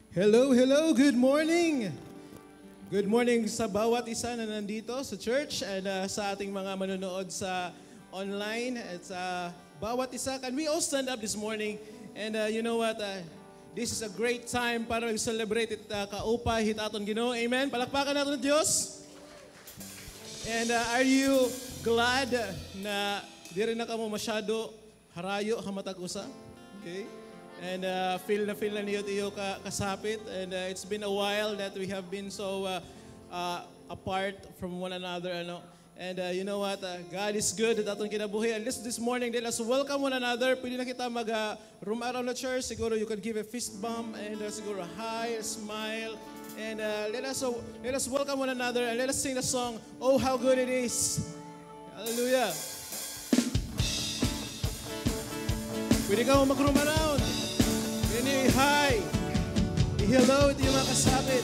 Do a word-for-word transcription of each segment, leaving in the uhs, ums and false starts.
Hello, hello, good morning! Good morning sa bawat isa na nandito sa church and uh, sa ating mga manonood sa online at sa bawat isa. Can we all stand up this morning? And uh, you know what? Uh, this is a great time para celebrate it uh, kaupay hitaton Ginoo. Amen? Palakpakan natin ng Diyos. And uh, are you glad na di rin na kamo masyado harayo hamatag usa? Okay? And uh, feel na feel na niyo tiyo ka, kasapit. And uh, it's been a while that we have been so uh, uh, apart from one another. Ano? And uh, you know what? Uh, God is good at atong kinabuhi. And this, this morning, let's welcome one another. Pwede na kita mag uh, room around the church. Siguro you could give a fist bump and uh, siguro a hi, a smile. And uh, let us uh, let us welcome one another and let us sing the song, Oh, How Good It Is. Hallelujah. Pwede ka mag-room around. Pwede hi. I-hello ito yung mga kasabit.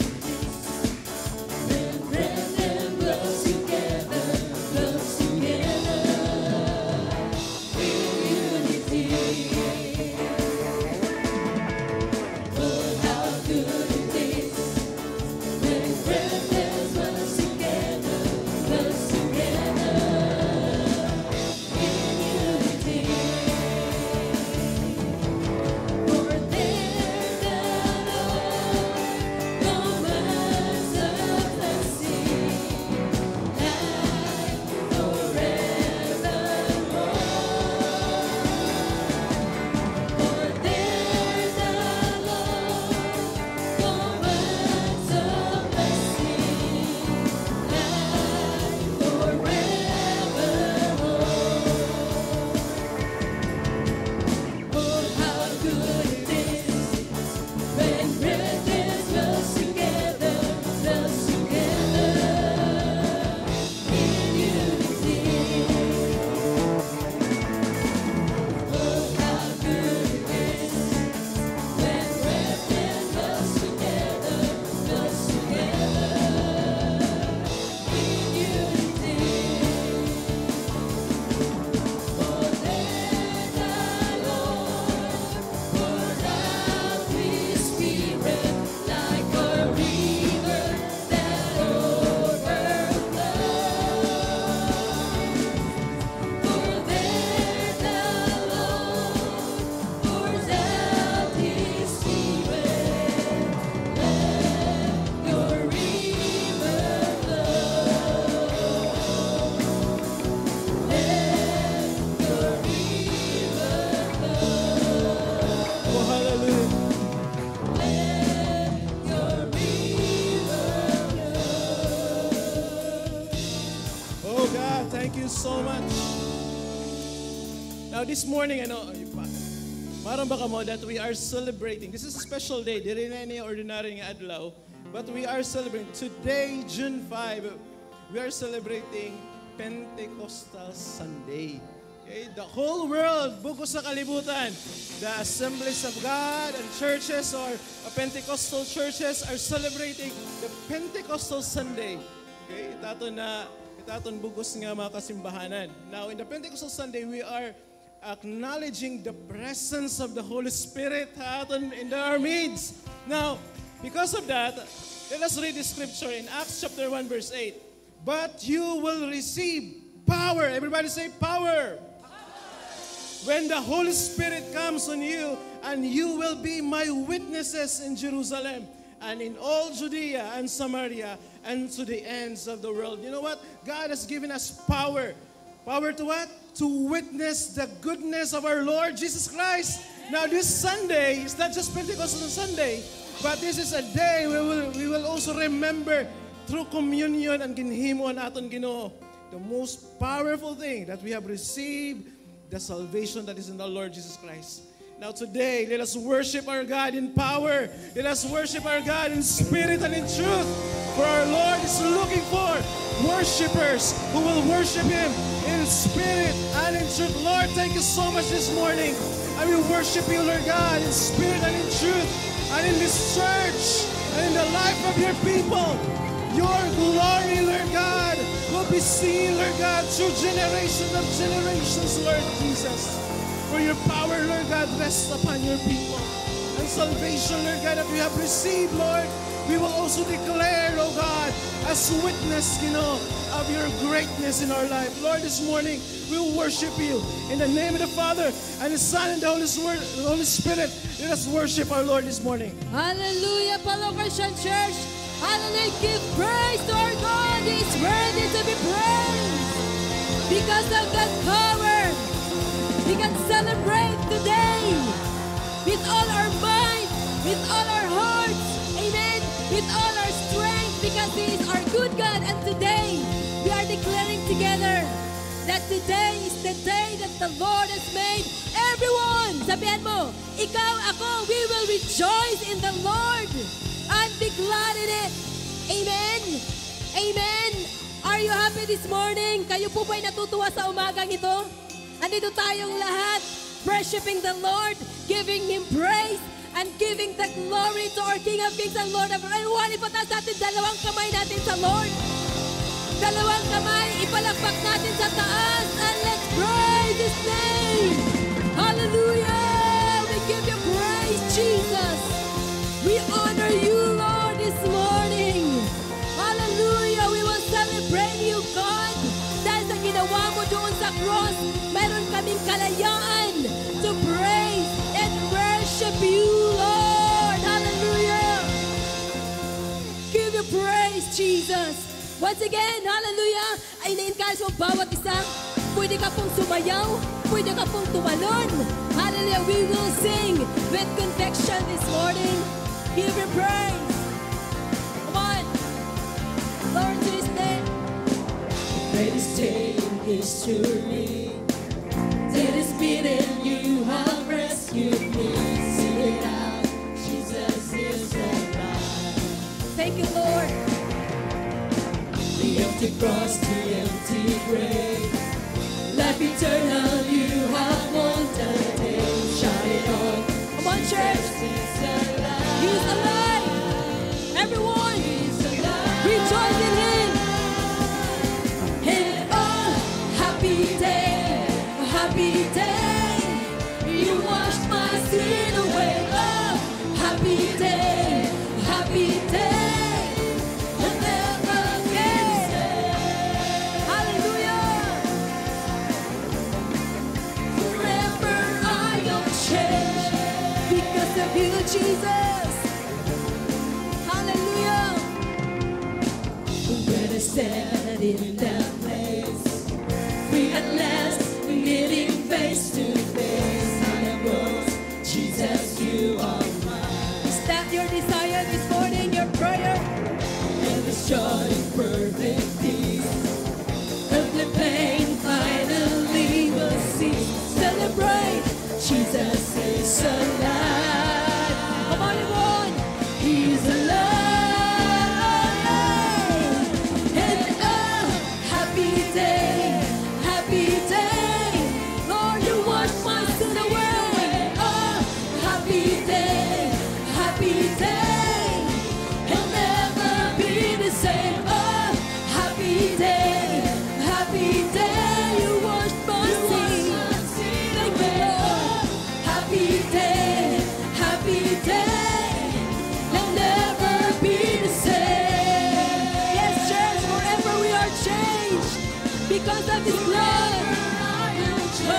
So much. Now this morning, I know, maron ba kamo that we are celebrating. This is a special day. Di rin na any ordinary nga adlaw. But we are celebrating. Today, June fifth, we are celebrating Pentecostal Sunday. Okay? The whole world, bukod sa kalibutan, the Assemblies of God and churches or Pentecostal churches are celebrating the Pentecostal Sunday. Okay? Itato na aton bugos nga mga kasimbahanan. Now, in the Pentecostal Sunday, we are acknowledging the presence of the Holy Spirit aton in our midst. Now, because of that, let us read the scripture in Acts chapter one, verse eight. But you will receive power. Everybody say power. When the Holy Spirit comes on you, and you will be my witnesses in Jerusalem, and in all Judea and Samaria and to the ends of the world. You know what? God has given us power. Power to what? To witness the goodness of our Lord Jesus Christ. Now this Sunday, it's not just Pentecostal Sunday, but this is a day we will, we will also remember through communion and ginhimo aton Ginoo, the most powerful thing that we have received, the salvation that is in the Lord Jesus Christ. Now today, let us worship our God in power. Let us worship our God in spirit and in truth. For our Lord is looking for worshipers who will worship Him in spirit and in truth. Lord, thank you so much this morning. I will worship you, Lord God, in spirit and in truth. And in this church and in the life of your people. Your glory, Lord God, will be seen, Lord God, through generations of generations, Lord Jesus. For your power, Lord God, rests upon your people. and salvation, Lord God, that we have received, Lord, we will also declare, oh God, as witness, you know, of your greatness in our life. Lord, this morning, we will worship you. In the name of the Father, and the Son, and the Holy Spirit, the Holy Spirit, let us worship our Lord this morning. Hallelujah, fellow Christian Church. Hallelujah, give praise to our God. He is worthy to be praised. Because of that power, we can celebrate today with all our mind, with all our hearts, amen, with all our strength, because He is our good God. And today, we are declaring together that today is the day that the Lord has made. Everyone, sabihan mo, ikaw, ako, we will rejoice in the Lord and be glad in it. Amen. Amen. Are you happy this morning? Kayo po ba'y natutuwa sa umagang ito? Andito tayong lahat, worshiping the Lord, giving Him praise, and giving the glory to our King of Kings and Lord of Lords. And one, ipataas natin dalawang kamay natin sa Lord. Dalawang kamay, ipalakpak natin sa taas, and let's praise His name. Hallelujah! We give you praise, Jesus. We honor you, Lord, this morning. Hallelujah! We will celebrate you, God. Dahil sa ginawa mo doon sa cross, meron kaming kalayaan to praise and worship you, Lord. Hallelujah! Give you praise, Jesus. Once again, hallelujah, ay na-encourage mo bawat isa. Pwede ka pong sumayaw, pwede ka pong tumalon. Hallelujah, we will sing with conviction this morning. Give your praise. Come on. Lord, to His name. Greatest day in history. It is beaten, you have rescued me. Sing it out, Jesus is alive. Thank you, Lord. The empty cross, the empty grave, life eternal, you have won the day. Shout it on. Come on, church. He's alive. He's alive. Everyone, He's alive. rejoice in Him. And oh, happy day, happy day. You washed my sin away. Oh, happy day, happy day. You, Jesus. Hallelujah. When I stand in that place, free at last, meeting face to face. I am yours, Jesus, you are mine. Is that your desire this morning, your prayer? And this joy and perfect peace, earthly pain finally will cease. Celebrate, Jesus is alive. Come on, everyone. He's alive. And oh, happy day, happy day. Lord, you washed my sin away. Oh, happy day, happy day. He'll never be the same. Oh, happy day, happy day. You washed my sin. Thank you, Lord. Happy day, happy day. He'll never be the same. Yes, church, forever we are changed because of His blood. Oh,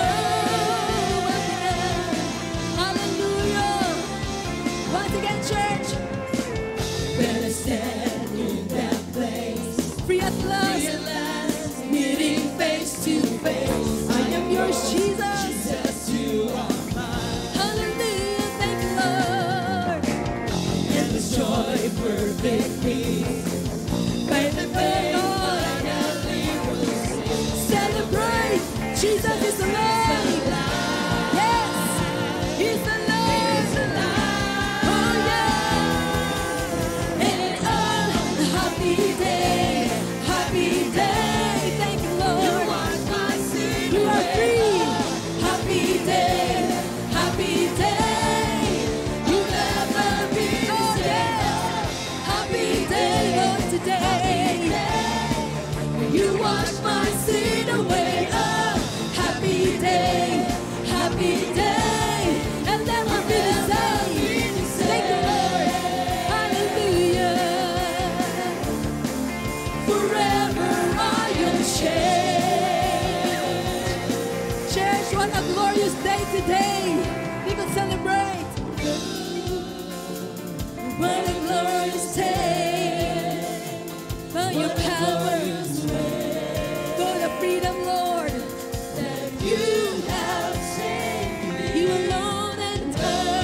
hallelujah. Once again, church, Better stand in that place. free at last. Realize, meeting face to face. I am yours, Jesus. Jesus, you are mine. Hallelujah. Thank you, Lord. And this joy, perfect peace. By the faith, finally will see. Celebrate. Jesus is alive. Yes. He's alive. Oh, yeah. And oh, happy day, happy day. Thank you, Lord. You are my sin. You are free. Happy day, happy day. You'll never be the Oh, same. yes. Happy day, Lord, today. you wash my sin away. Oh, happy day, happy day. And never be the same. day today. We can celebrate. What a glorious day. By your power, for the freedom, Lord. That you have saved me. You alone and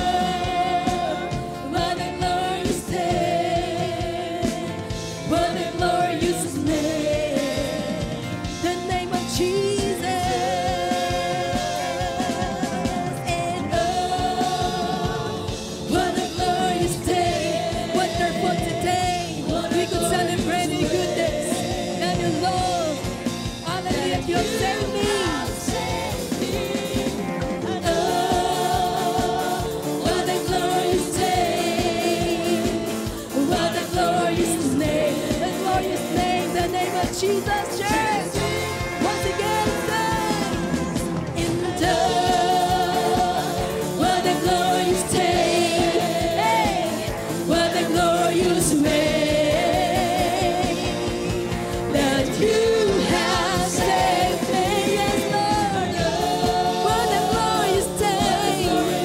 What a glorious day. What a glorious name. the name of Jesus. And oh, what a glorious day. Wonderful today. We could celebrate your goodness and your love. Hallelujah. You saved me. Oh, what a glorious day. What a glorious name. The glorious name, the name of Jesus, church. Once again, say, And oh, what a glorious day. Hey, what a glorious way that you have saved me. Yes, Lord. what a glorious day.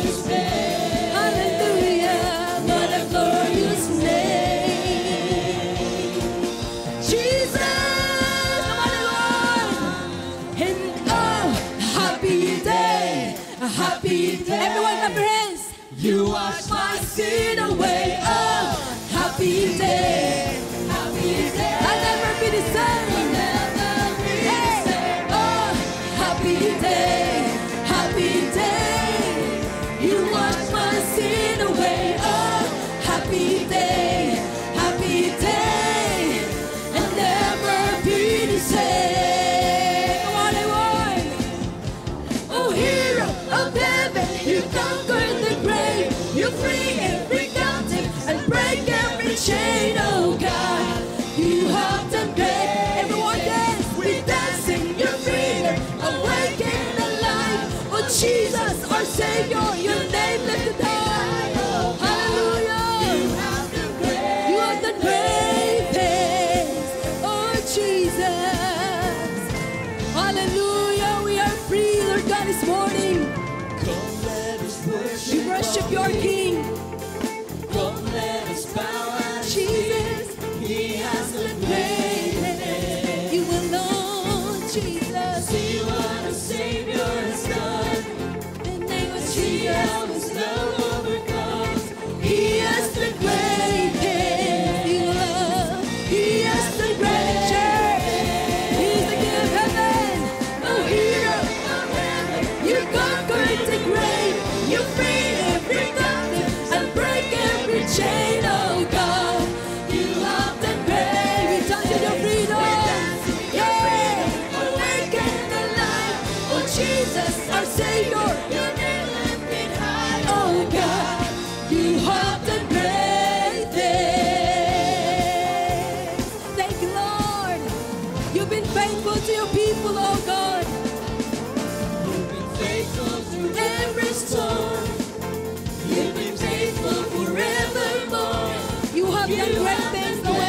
Hallelujah. What a glorious name. Jesus, what a Lord. And oh, happy day, a happy day. Everyone clap your hands. You wash my sin away. Oh, happy day, happy day. I'll never be the same. Hey, oh, happy day, happy day. You wash my sin away. Oh, happy day, happy day, and never be the same. Come on, everyone. Oh, hero of heaven, you conquered the grave. You free every captive and break every chain. Oh God, you have done great. Everyone dance. We dance in your freedom, awaken the light. Oh Jesus, our Savior, your name lifted high. Oh, Hallelujah. you have done great. You are the great things. Oh, Jesus. Hallelujah. We are free, Lord God, this morning. Come, let us worship. We worship your King. Come, let us bow and Jesus. He has done great. You alone, Jesus. See what a Savior has done. The name of See Jesus. how His love overcomes. He has done great things. You love. He has done great. Church. He's the King of heaven. Oh, hero of heaven, you conquered the grave. You free every captive and break every chain. Oh God, you have done great. We dance in your freedom. Yeah, awaken the light. Oh Jesus, our Savior, your name lifted high. Oh God, you have done great things. Thank you, Lord. You've been faithful to your people, oh God. You've been faithful through every storm. You've been faithful forevermore. You have done great things, Lord.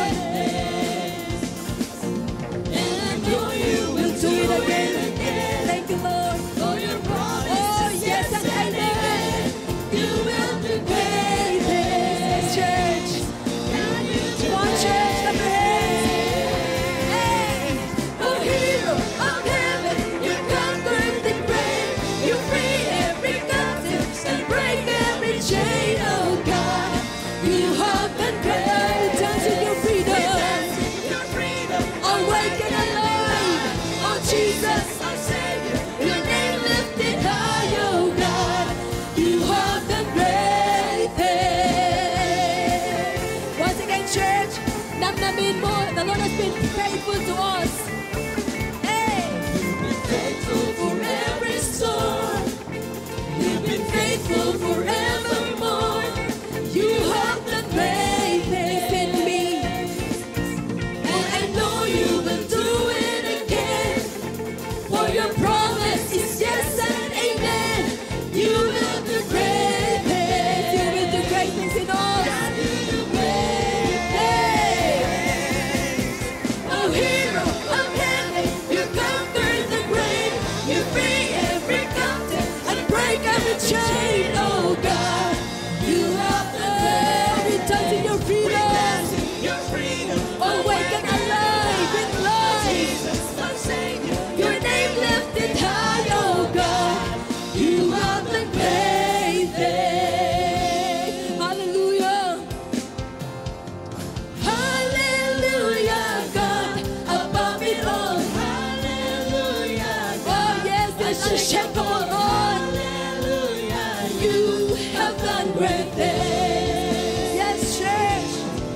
And know you will Do it again. Thank you, Lord. For your promise Oh, is yes, and amen. you will do great Yes, things. church. And you do Come on, church, clap your hands. Hey. Oh, hero of heaven, you conquered the grave. You free every captive and break every chain. Oh God, you have been great. every chain, oh God. You have Every touch in your freedom. your freedom. Awaken alive in life. Jesus, our Savior. Your name lifted high, oh God. You have the great thing. Hallelujah. Hallelujah, God, above it all. Hallelujah, God. Oh yes, there's a shake of on. Hallelujah, you have done great things. Yes, church.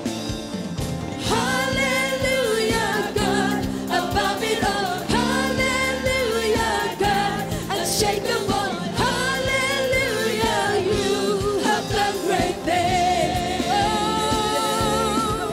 Hallelujah, God, above it all. Hallelujah, God, unshakable. Hallelujah, you have done great things. Oh,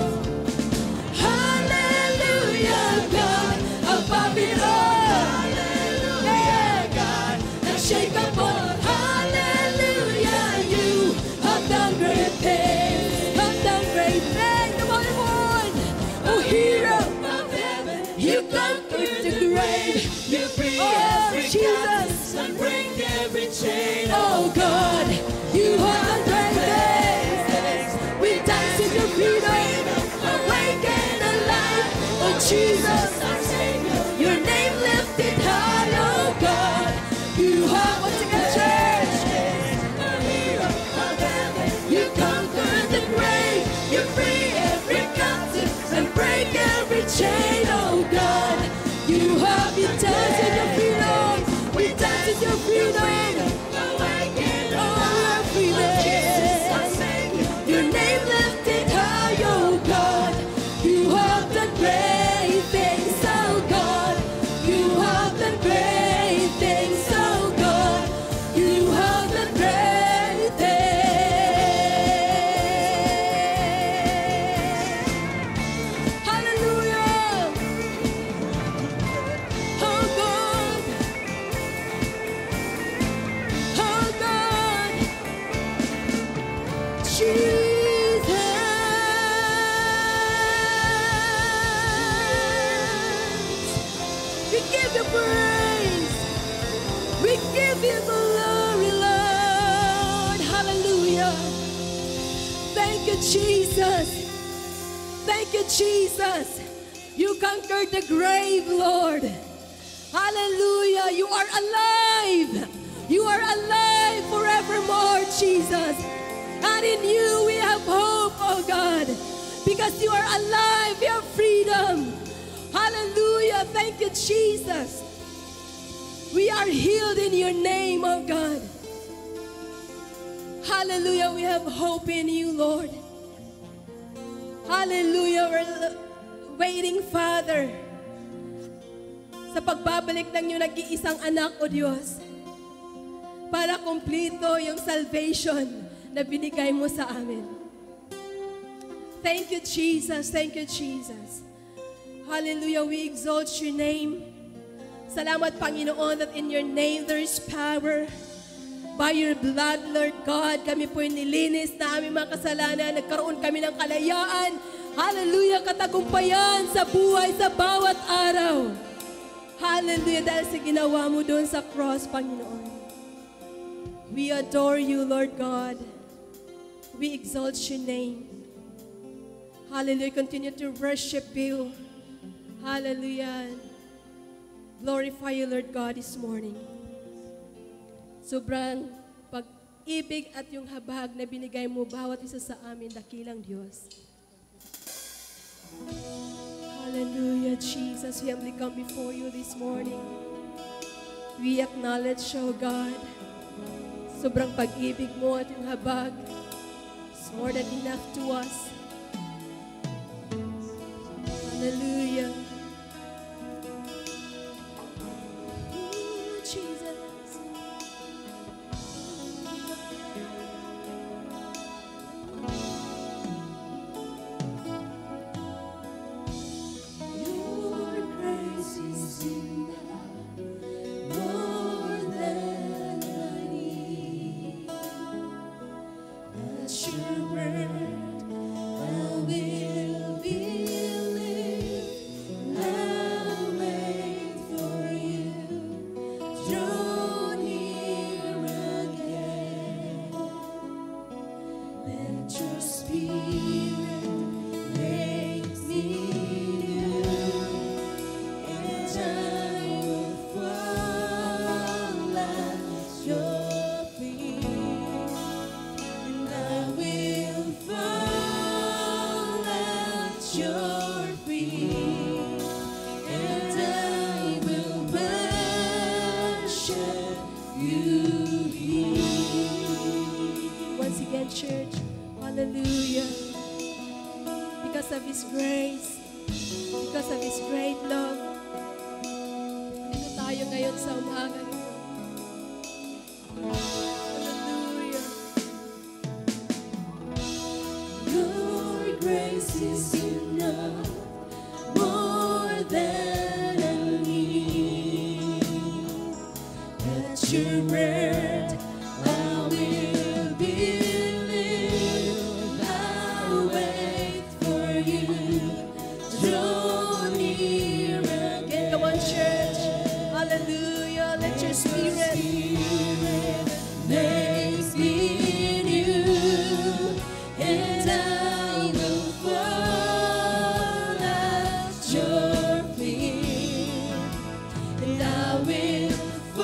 hallelujah, God, above it all. Hallelujah, God, unshakable. Hallelujah, you have done great things. Have done great things. Come on, everyone. Oh, hero of heaven, you conquered the grave. You free Oh, every Jesus. captive and break every chain. Oh God, you have done great things. We dance in your freedom, awaken alive. Oh Jesus, our Savior, your name lifted high. Oh God, you have Once again, church. a hero of heaven. You conquered the grave. You free every captive and break every chain. Oh God, you have We dance in your freedom. We dance in your freedom. awaken Oh, alive. freedom. Jesus, our Savior, your name lifted high. Oh God, you have done great things. Oh God, you have done great things. Oh God, you have done great things. Hallelujah. Oh God, oh God, Jesus, We give you praise. We give you glory, Lord. Hallelujah. Thank you, Jesus. Thank you, Jesus. You conquered the grave, Lord. Hallelujah. You are alive. You are alive forevermore, Jesus. And in you we have hope, oh God. Because you are alive, we have freedom. Hallelujah. Thank you, Jesus. We are healed in your name, oh God. Hallelujah. We have hope in you, Lord. Hallelujah. We're l- waiting, Father, sa pagbabalik ng iyong nag-iisang anak, o Diyos, para kumplito yung salvation na binigay mo sa amin. Thank you, Jesus. Thank you, Jesus. Hallelujah. We exalt your name. Salamat, Panginoon, that in your name there is power. By your blood, Lord God, kami po'y nilinis na aming mga kasalanan. Nagkaroon kami ng kalayaan. Hallelujah, katagumpayan sa buhay sa bawat araw. Hallelujah, dahil sa ginawa mo doon sa cross, Panginoon. We adore you, Lord God. We exalt your name. Hallelujah, continue to worship you. Hallelujah. Glorify you, Lord God, this morning. Sobrang pag-ibig at yung habag na binigay mo bawat isa sa amin, dakilang Diyos. Hallelujah, Jesus. We humbly come before you this morning. We acknowledge, oh God, sobrang pag-ibig mo at yung habag is more than enough to us. Hallelujah. Ooh, Jesus. your grace is enough, more than I need. At your word, I will believe. because of His grace, because of His great love. Dito tayo ngayon sa umaga nito. Hallelujah. Your grace is enough, more than I need. At your word, I will believe. I'll wait for you. Draw near again. Come on, church. Hallelujah. Let your spirit makes me new, and I will fall at your feet, and I will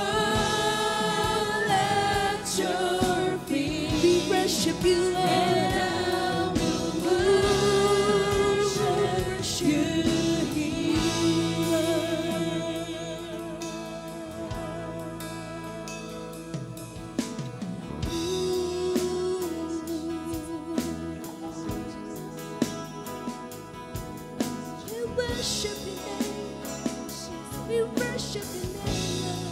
fall at your feet. we worship you, Lord. And I will worship you here. We worship your name. We worship your name.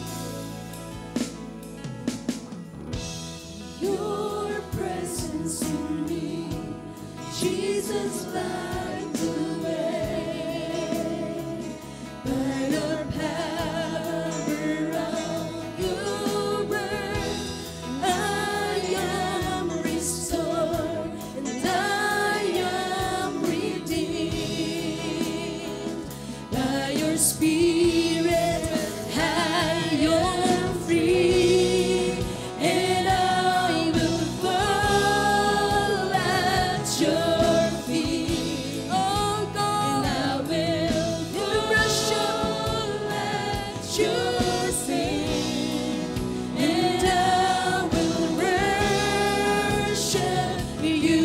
Your presence in me, Jesus, light the way. By your power of your word, I am restored and I am redeemed. By your Spirit, I am free, and I will fall at your feet. Oh God, And I will fall at your feet, and I will worship you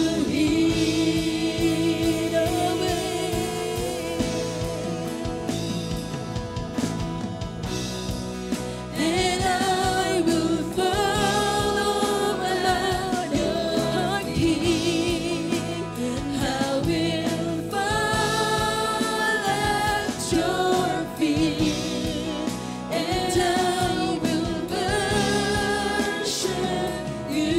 here. And I will follow along your King. I will fall at your feet, and I will worship you.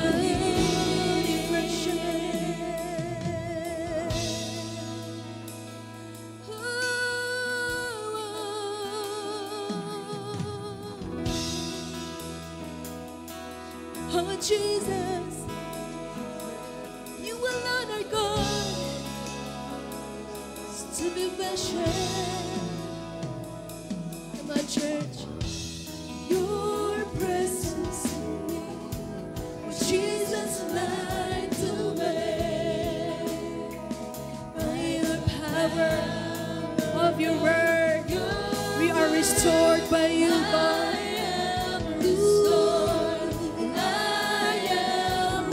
oh Jesus, you alone are God to be worshipped. Come on, church. Your presence in me, Jesus, light the way. By your Power of your word, we are restored by you, God. I am restored, and I am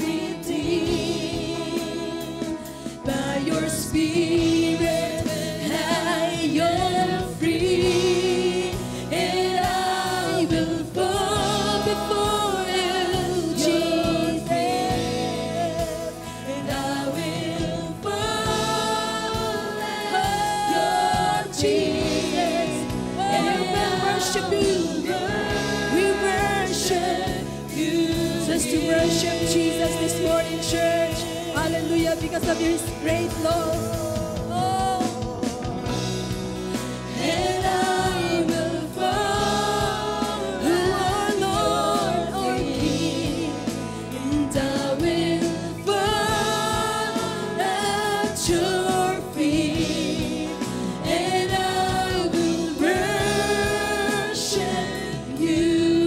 redeemed. By your Spirit, I am free, and I will fall before you, Jesus, and I will fall at your Jesus, and I will worship you. We worship you. just to worship Jesus this morning, church. Hallelujah, because of your great love. Oh, And I will follow, our Lord, our King, and I will fall at your feet, and I will worship you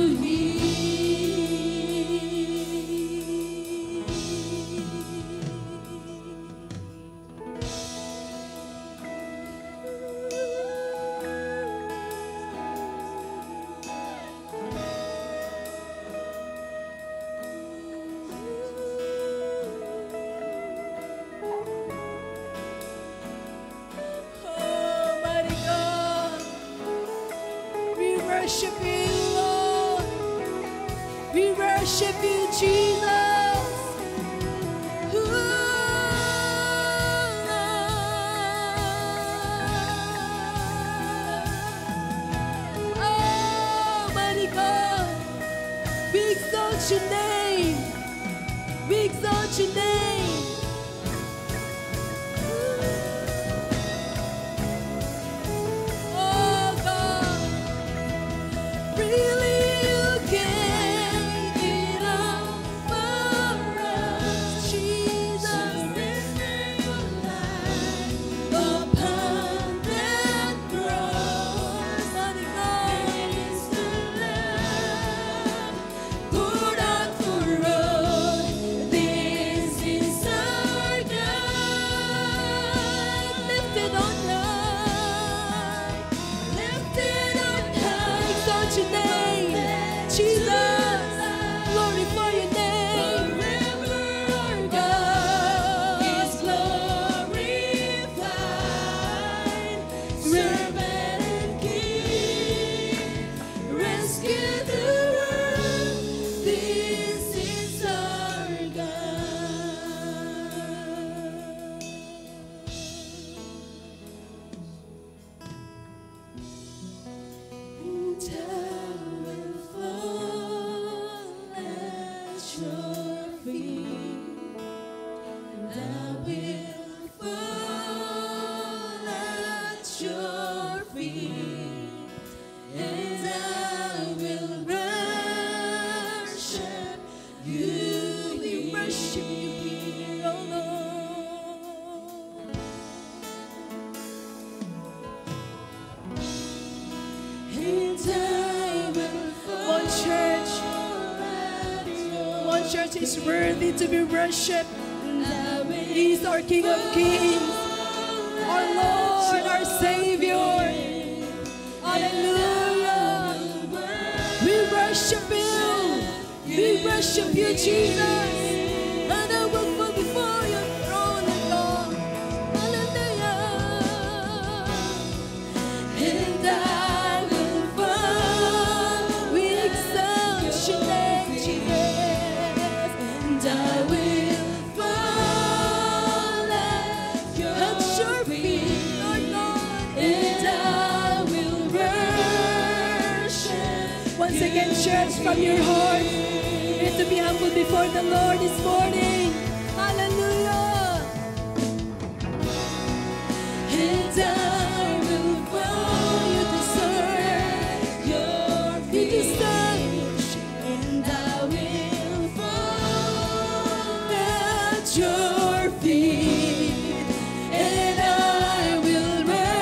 oh, mighty God. We worship you, Lord. We worship you, Jesus. Ooh, We exalt your name. We exalt your name. Oh God, really you gave it all for us, Jesus. Your life upon that cross, mighty God, is the love poured out for us. This is our God, lifted on high, lifted on high. Exalt your name, Jesus. Glorify your name. Forever our God is glorified. Servant and King, rescue the world. This is our God. Down will fall at your feet, and I will fall at your feet, and I will worship you. We worship you here, oh Lord. And I will fall. One church, one church is worthy to be worshipped. He's our King of Kings, our Lord, our Savior. Hallelujah. We worship you. We worship you, Jesus. And I will fall before your throne, oh God. Hallelujah. And I will fall. We exalt your name, Jesus. And I will fall at your feet, Lord God. And I will worship. Once again, church, from your heart, and to be humble before the Lord this morning. Hallelujah. And I will fall. You deserve your you deserve worship. And I will fall at your feet, and I will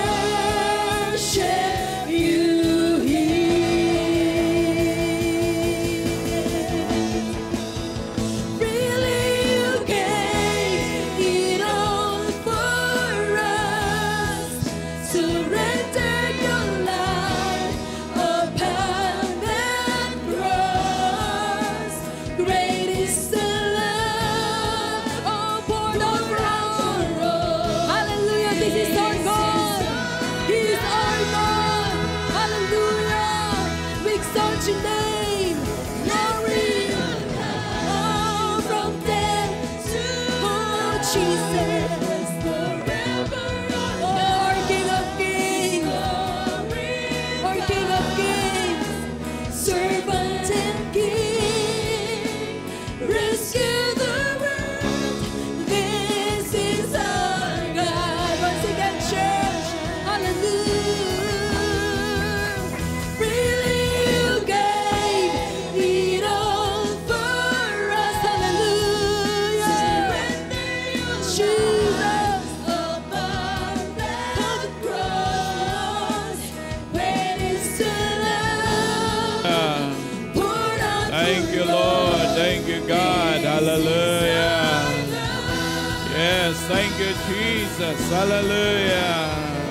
worship you here. Really, you gave it all for us. Surrender your life upon that cross. Great is the love, oh, poured out for us. Hallelujah, this is our God. He is our God. Hallelujah. We exalt your name. Glory. Oh, from death to oh, Jesus. Oh, our King of Kings. Our King of Kings. Servant and King. Rescue the world. This is our God. Once again, church. Hallelujah. Really, you gave it all for us. Hallelujah. Jesus, above that cross, where is the love poured out Thank for you, us. Lord. Thank you, God. Hallelujah. Yes, thank you, Jesus. Hallelujah.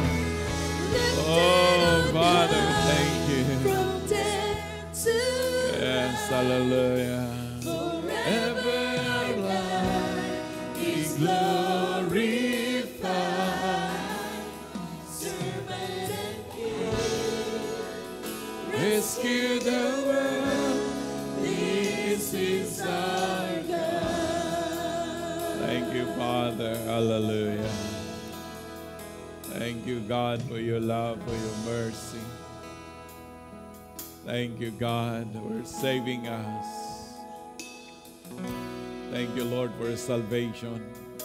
Oh, Father, thank you. From death to Yes, hallelujah. forever our God is glorified. Servant and King, Rescue the world. this is our God. Thank you, Father. Hallelujah. Thank you, God, for your love, for your mercy. Thank you, God, for saving us. Thank you, Lord, for salvation.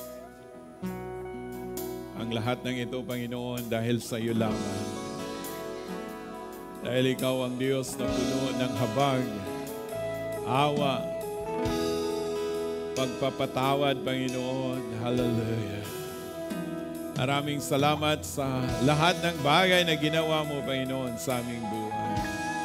Ang lahat ng ito, Panginoon, dahil sa iyo lamang. Dahil ikaw ang Diyos na puno ng habag, awa, pagpapatawad, Panginoon. Hallelujah. Maraming salamat sa lahat ng bagay na ginawa mo, Panginoon, sa aming buhay.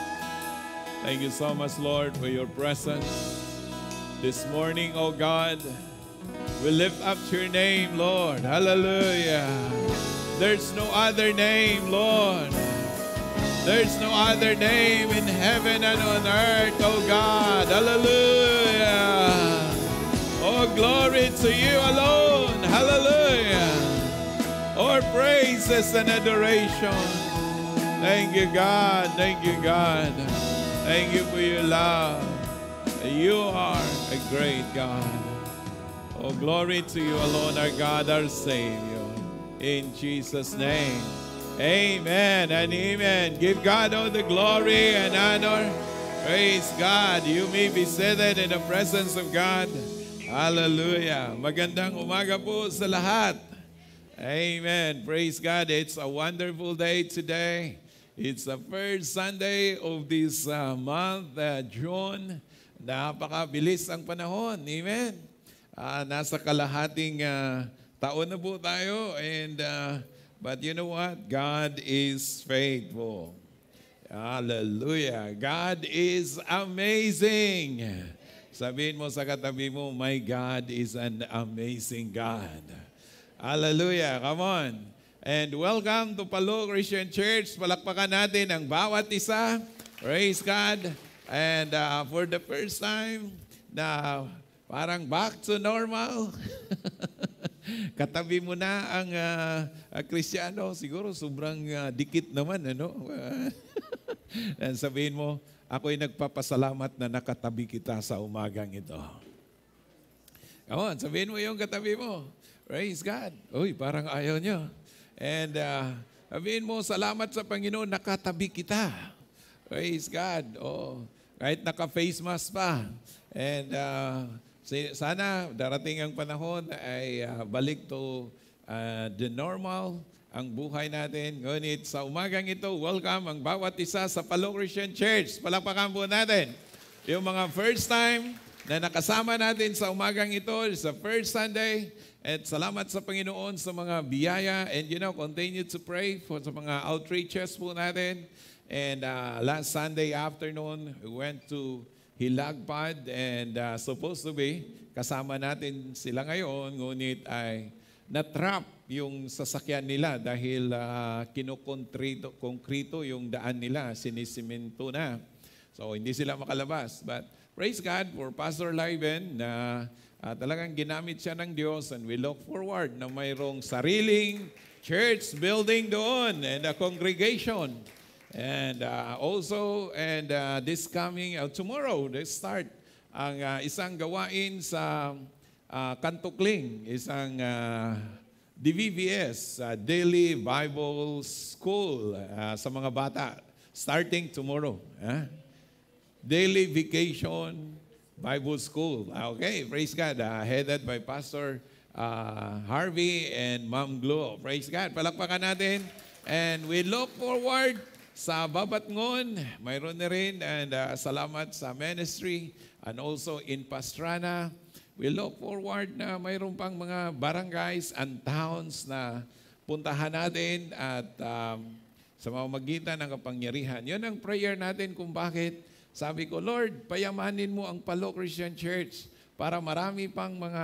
Thank you so much, Lord, for your presence. This morning, oh God, we lift up your name, Lord. Hallelujah. There's no other name, Lord. There's no other name in heaven and on earth, oh God. Hallelujah. Oh, glory to you alone. Hallelujah. All praises and adoration. Thank you, God. Thank you, God. Thank you for your love. You are a great God. Oh, glory to you alone, our God, our Savior. In Jesus' name, amen and amen. Give God all the glory and honor. Praise God. You may be seated in the presence of God. Hallelujah. Magandang umaga po sa lahat. Amen. Praise God. It's a wonderful day today. It's the first Sunday of this uh, month, uh, June. Napakabilis ang panahon. Amen. Uh, nasa kalahating uh, taon na po tayo. And, uh, but you know what? God is faithful. Hallelujah. God is amazing. Sabihin mo sa katabi mo, my God is an amazing God. Hallelujah. Come on. And welcome to Palo Christian Church. Palakpakan natin ang bawat isa. Praise God. And uh, for the first time na parang back to normal. Katabi mo na ang uh, uh, Kristiyano. Siguro sobrang uh, dikit naman. Ano? And sabihin mo, ako'y nagpapasalamat na nakatabi kita sa umagang ito. Come on, sabihin mo yung katabi mo. Praise God. Uy, parang ayaw nyo. And uh, sabihin mo, salamat sa Panginoon, nakatabi kita. Praise God. Oh, kahit naka-face mask pa. And uh, sana darating ang panahon ay uh, balik to uh, the normal ang buhay natin. Ngunit sa umagang ito, welcome ang bawat isa sa Palo Christian Church. Palakpakan po natin. Yung mga first time na nakasama natin sa umagang ito, it's the first Sunday. At salamat sa Panginoon sa mga biyaya. And you know, continue to pray for sa mga outreaches po natin. And uh, last Sunday afternoon, we went to Hilagpad and uh, supposed to be kasama natin sila ngayon. Ngunit ay na-trap yung sasakyan nila dahil uh, kinukonkrito konkrito yung daan nila, sinisiminto na. So hindi sila makalabas. But praise God for Pastor Liven na uh, talagang ginamit siya ng Diyos, and we look forward na mayroong sariling church building doon and a congregation. And uh, also, and uh, this coming, uh, tomorrow, they start ang uh, isang gawain sa uh, Kantukling, isang uh, D V B S, uh, Daily Bible School uh, sa mga bata, starting tomorrow. Huh? Daily Vacation Bible School. Okay, praise God. Uh, headed by Pastor uh, Harvey and Ma'am Glo. Praise God. Palakpakan natin. And we look forward sa Babatngon. Mayroon na rin. And uh, salamat sa ministry. And also in Pastrana. We look forward na mayroon pang mga barangays and towns na puntahan natin at um, sa mamamagitan ng kapangyarihan. Yun ang prayer natin kung bakit sabi ko, Lord, payamanin mo ang Palo Christian Church para marami pang mga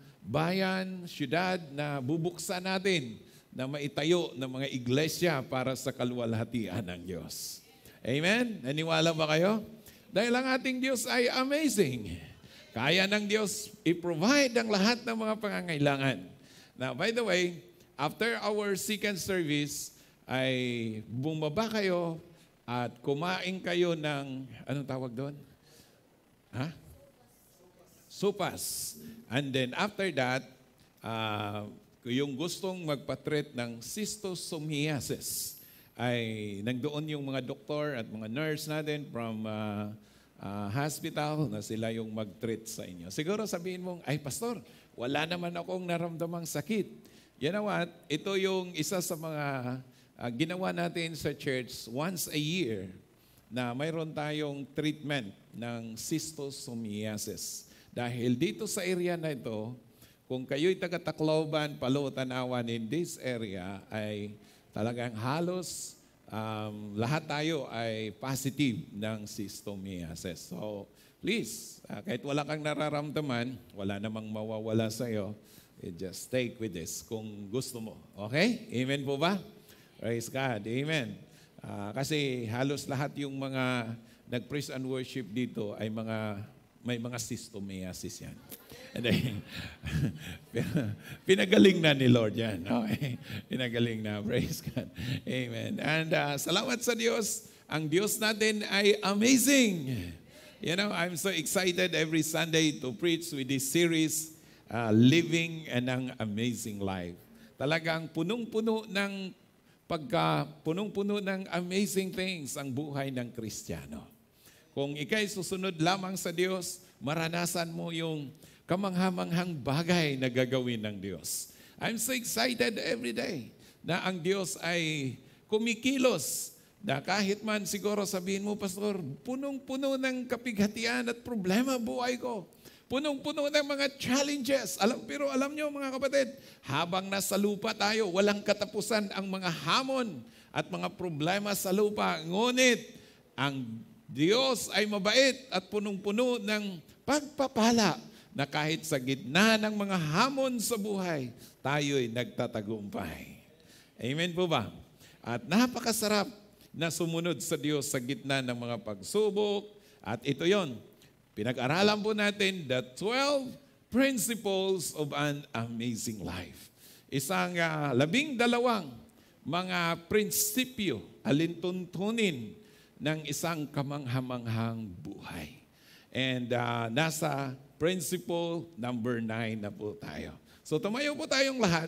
bayan, syudad na bubuksan natin na maitayo ng mga iglesia para sa kaluwalhatian ng Diyos. Amen? Naniwala ba kayo? Dahil ang ating Diyos ay amazing. Kaya ng Diyos i-provide ang lahat ng mga pangangailangan. Now, by the way, after our second service, ay bumaba kayo at kumain kayo ng, anong tawag doon? Ha? Sopas. And then after that, uh, yung gustong magpatreat ng schistosomiasis, ay nandoon yung mga doktor at mga nurse natin from uh, uh, hospital na sila yung mag-treat sa inyo. Siguro sabihin mong, ay pastor, wala naman akong naramdamang sakit. You know what? Ito yung isa sa mga uh, ginawa natin sa church once a year na mayroon tayong treatment ng schistosomiasis. Dahil dito sa area na ito, kung kayo'y taga-Tacloban, Palao-Tanawan in this area, ay talagang halos um, lahat tayo ay positive ng schistosomiasis. So, please, uh, kahit wala kang nararamdaman, wala namang mawawala sa iyo, eh, just take with this kung gusto mo. Okay? Amen po ba? Praise God. Amen. Uh, kasi halos lahat yung mga nag-praise and worship dito ay mga may mga schistosomiasis yan. And then, pinagaling na ni Lord yan. Okay? Pinagaling na. Praise God. Amen. And uh, salamat sa Diyos. Ang Diyos natin ay amazing. You know, I'm so excited every Sunday to preach with this series, uh, Living an Amazing Life. Talagang punong-puno ng pagka, punong-puno ng amazing things ang buhay ng Kristiyano. Kung ikay susunod lamang sa Diyos, maranasan mo yung kamanghamanghang bagay na gagawin ng Diyos. I'm so excited every day na ang Diyos ay kumikilos na kahit man siguro sabihin mo, Pastor, punong-puno ng kapighatian at problema buhay ko. Punong-puno ng mga challenges. Alam, pero alam nyo mga kapatid, habang nasa lupa tayo, walang katapusan ang mga hamon at mga problema sa lupa. Ngunit, ang Diyos ay mabait at punong-puno ng pagpapala na kahit sa gitna ng mga hamon sa buhay, tayo'y nagtatagumpay. Amen po ba? At napakasarap na sumunod sa Diyos sa gitna ng mga pagsubok. At ito yon, pinag-aralan po natin the twelve principles of an amazing life. Isang uh, labing dalawang mga prinsipyo, alintuntunin ng isang kamanghamanghang buhay. And uh, nasa principle number nine na po tayo. So tumayo po tayong lahat.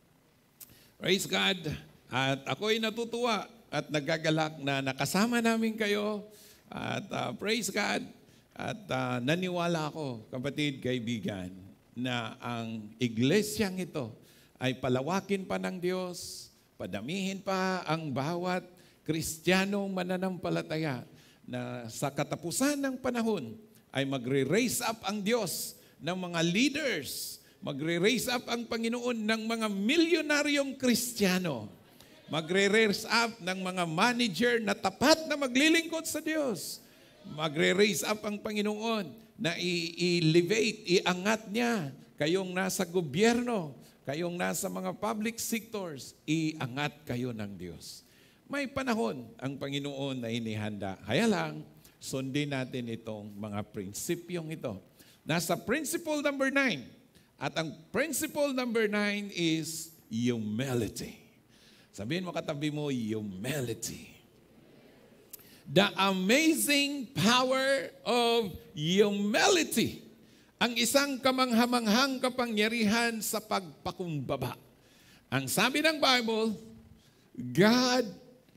Praise God. At ako'y natutuwa at nagagalak na nakasama namin kayo. At uh, praise God. At uh, naniwala ako, kapatid, kaibigan, na ang iglesyang ito ay palawakin pa ng Diyos, padamihin pa ang bawat Kristiyanong mananampalataya na sa katapusan ng panahon ay magre-raise up ang Diyos ng mga leaders, magre-raise up ang Panginoon ng mga milyonaryong Kristiyano, magre-raise up ng mga manager na tapat na maglilingkod sa Diyos, magre-raise up ang Panginoon na i-elevate, iangat niya kayong nasa gobyerno, kayong nasa mga public sectors, iangat kayo ng Diyos. May panahon ang Panginoon na inihanda. Kaya lang, sundin natin itong mga prinsipyong ito. Nasa principle number nine. At ang principle number nine is humility. Sabihin mo katabi mo, humility. The amazing power of humility. Ang isang kamanghamanghang kapangyarihan sa pagpakumbaba. Ang sabi ng Bible, God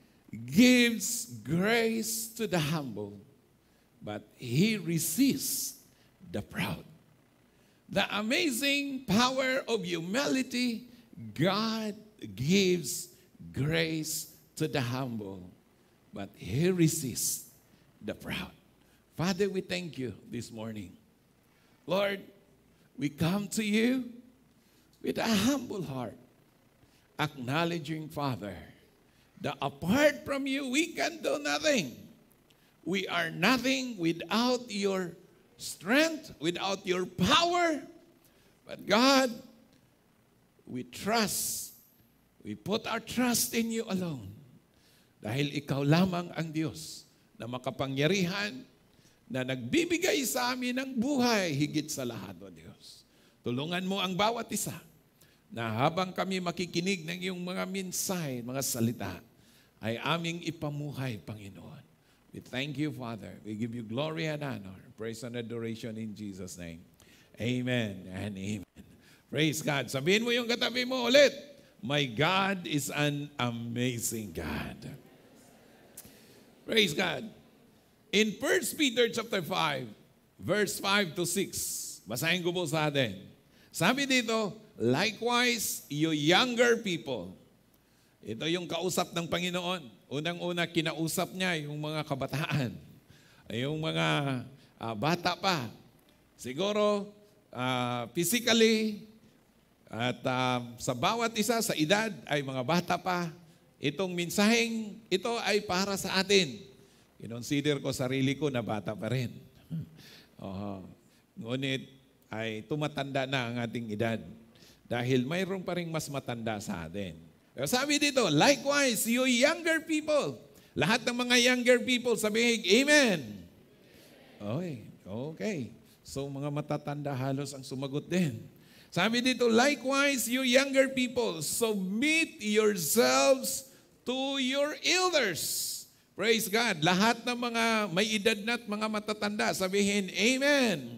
gives grace to the humble, but He resists the proud. The amazing power of humility, God gives grace to the humble, but He resists the proud. Father, we thank you this morning. Lord, we come to you with a humble heart, acknowledging, Father, that apart from you, we can do nothing. We are nothing without your strength, without your power. But God, we trust, we put our trust in you alone. Dahil ikaw lamang ang Diyos na makapangyarihan, na nagbibigay sa amin ng buhay higit sa lahat, O Diyos. Tulungan mo ang bawat isa na habang kami makikinig ng iyong mga mensahe, mga salita, ay aming ipamuhay, Panginoon. We thank you, Father. We give you glory and honor, praise and adoration in Jesus' name. Amen and amen. Praise God. Sabihin mo yung katabi mo ulit. My God is an amazing God. Praise God. In First Peter chapter five, verse five to six, basahin ko po sa atin. Sabi dito, likewise, you younger people. Ito yung kausap ng Panginoon. Unang-una, kinausap niya yung mga kabataan. Yung mga uh, bata pa. Siguro, uh, physically, at uh, sa bawat isa sa edad ay mga bata pa. Itong mensaheng ito ay para sa atin. Kinonsider ko sarili ko na bata pa rin. uh, ngunit ay tumatanda na ang ating edad. Dahil mayroon pa rin mas matanda sa atin. Sabi dito, likewise, you younger people. Lahat ng mga younger people, sabihin, Amen. Okay, okay. So mga matatanda halos ang sumagot din. Sabi dito, likewise, you younger people, submit yourselves to your elders. Praise God. Lahat ng mga may edad na at mga matatanda, sabihin, Amen.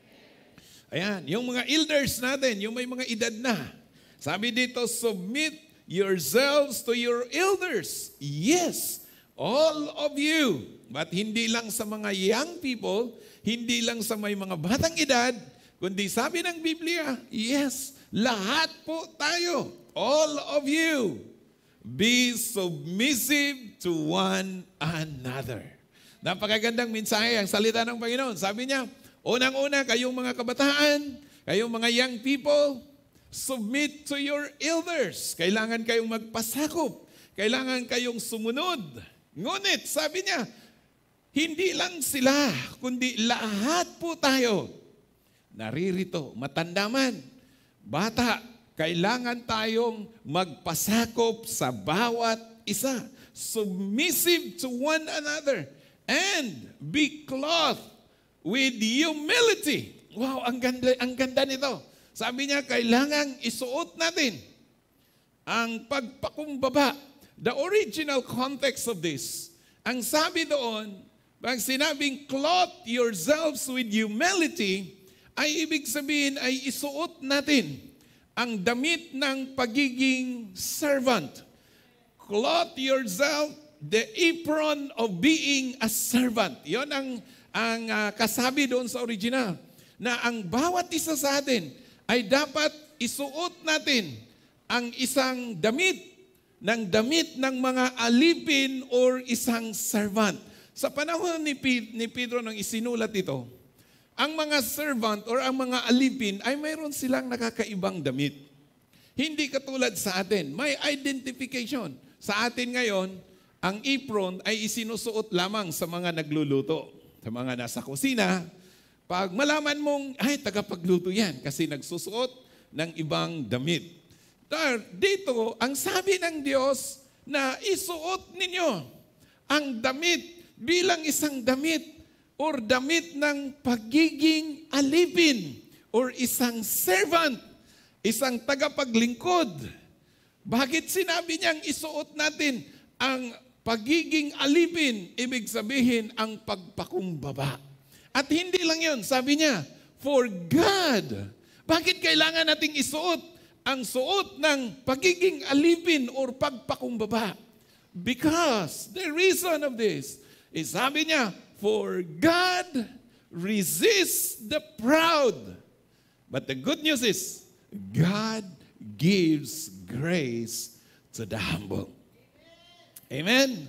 Ayan, yung mga elders natin, yung may mga edad na. Sabi dito, submit yourselves to your elders. Yes, all of you. But hindi lang sa mga young people, hindi lang sa may mga batang edad, kundi sabi ng Biblia, yes, lahat po tayo, all of you, be submissive to one another. Napakagandang mensahe ang salita ng Panginoon. Sabi niya, unang-una, kayong mga kabataan, kayong mga young people, submit to your elders. Kailangan kayong magpasakop. Kailangan kayong sumunod. Ngunit, sabi niya, hindi lang sila, kundi lahat po tayo. Naririto, matanda man, bata, kailangan tayong magpasakop sa bawat isa. Submissive to one another and be clothed with humility. Wow, ang ganda, ang ganda nito. Sabi niya, kailangan isuot natin ang pagpakumbaba. The original context of this, ang sabi doon, pag sinabing clothe yourselves with humility, ay ibig sabihin ay isuot natin ang damit ng pagiging servant. Clothe yourself the apron of being a servant. Yon ang, ang uh, kasabi doon sa original. Na ang bawat isa sa atin ay dapat isuot natin ang isang damit ng damit ng mga alipin or isang servant. Sa panahon ni, P- ni Pedro nang isinulat ito, ang mga servant or ang mga alipin ay mayroon silang nakakaibang damit. Hindi katulad sa atin. May identification. Sa atin ngayon, ang apron ay isinusuot lamang sa mga nagluluto. Sa mga nasa kusina, pag malaman mong, ay, tagapagluto yan kasi nagsusuot ng ibang damit. Dito, ang sabi ng Diyos na isuot ninyo ang damit bilang isang damit or damit ng pagiging alipin or isang servant, isang tagapaglingkod. Bakit sinabi niyang isuot natin ang pagiging alipin? Ibig sabihin ang pagpakumbaba. At hindi lang yun, sabi niya, for God. Bakit kailangan nating isuot ang suot ng pagiging alipin or pagpakumbaba? Because the reason of this is sabi niya, for God resists the proud. But the good news is, God gives grace to the humble. Amen?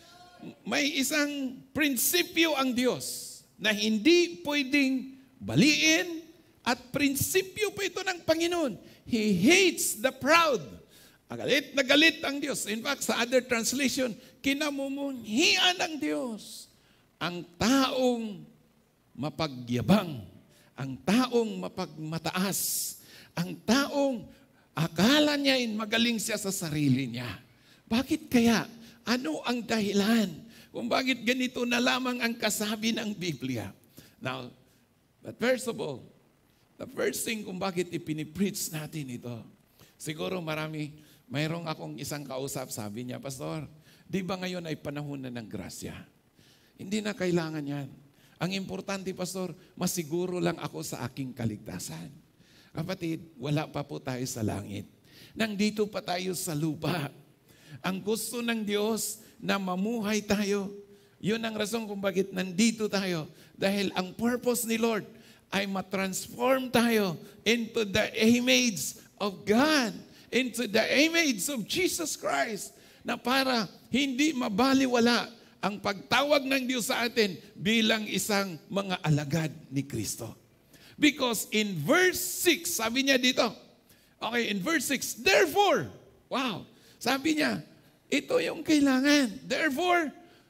May isang prinsipyo ang Diyos na hindi pwedeng baliin at prinsipyo pa ito ng Panginoon. He hates the proud. Galit na galit ang Diyos. In fact, sa other translation, kinamumunhian ng Diyos ang taong mapagyabang, ang taong mapagmataas, ang taong akala niya magaling siya sa sarili niya. Bakit kaya? Ano ang dahilan kung bakit ganito na lamang ang kasabi ng Biblia? Now, but first of all, the first thing kung bakit ipinipreach natin ito, siguro marami, mayroong akong isang kausap, sabi niya, Pastor, di ba ngayon ay panahon na ng grasya? Hindi na kailangan yan. Ang importante, Pastor, masiguro lang ako sa aking kaligtasan. Kapatid, wala pa po tayo sa langit. nandito pa tayo sa lupa. Ang gusto ng Diyos na mamuhay tayo, yun ang rason kung bakit nandito tayo. Dahil ang purpose ni Lord ay matransform tayo into the image of God, into the image of Jesus Christ, na para hindi mabaliwala ang pagtawag ng Diyos sa atin bilang isang mga alagad ni Kristo. Because in verse six, sabi niya dito, okay, in verse six, therefore, wow, sabi niya, ito yung kailangan. Therefore,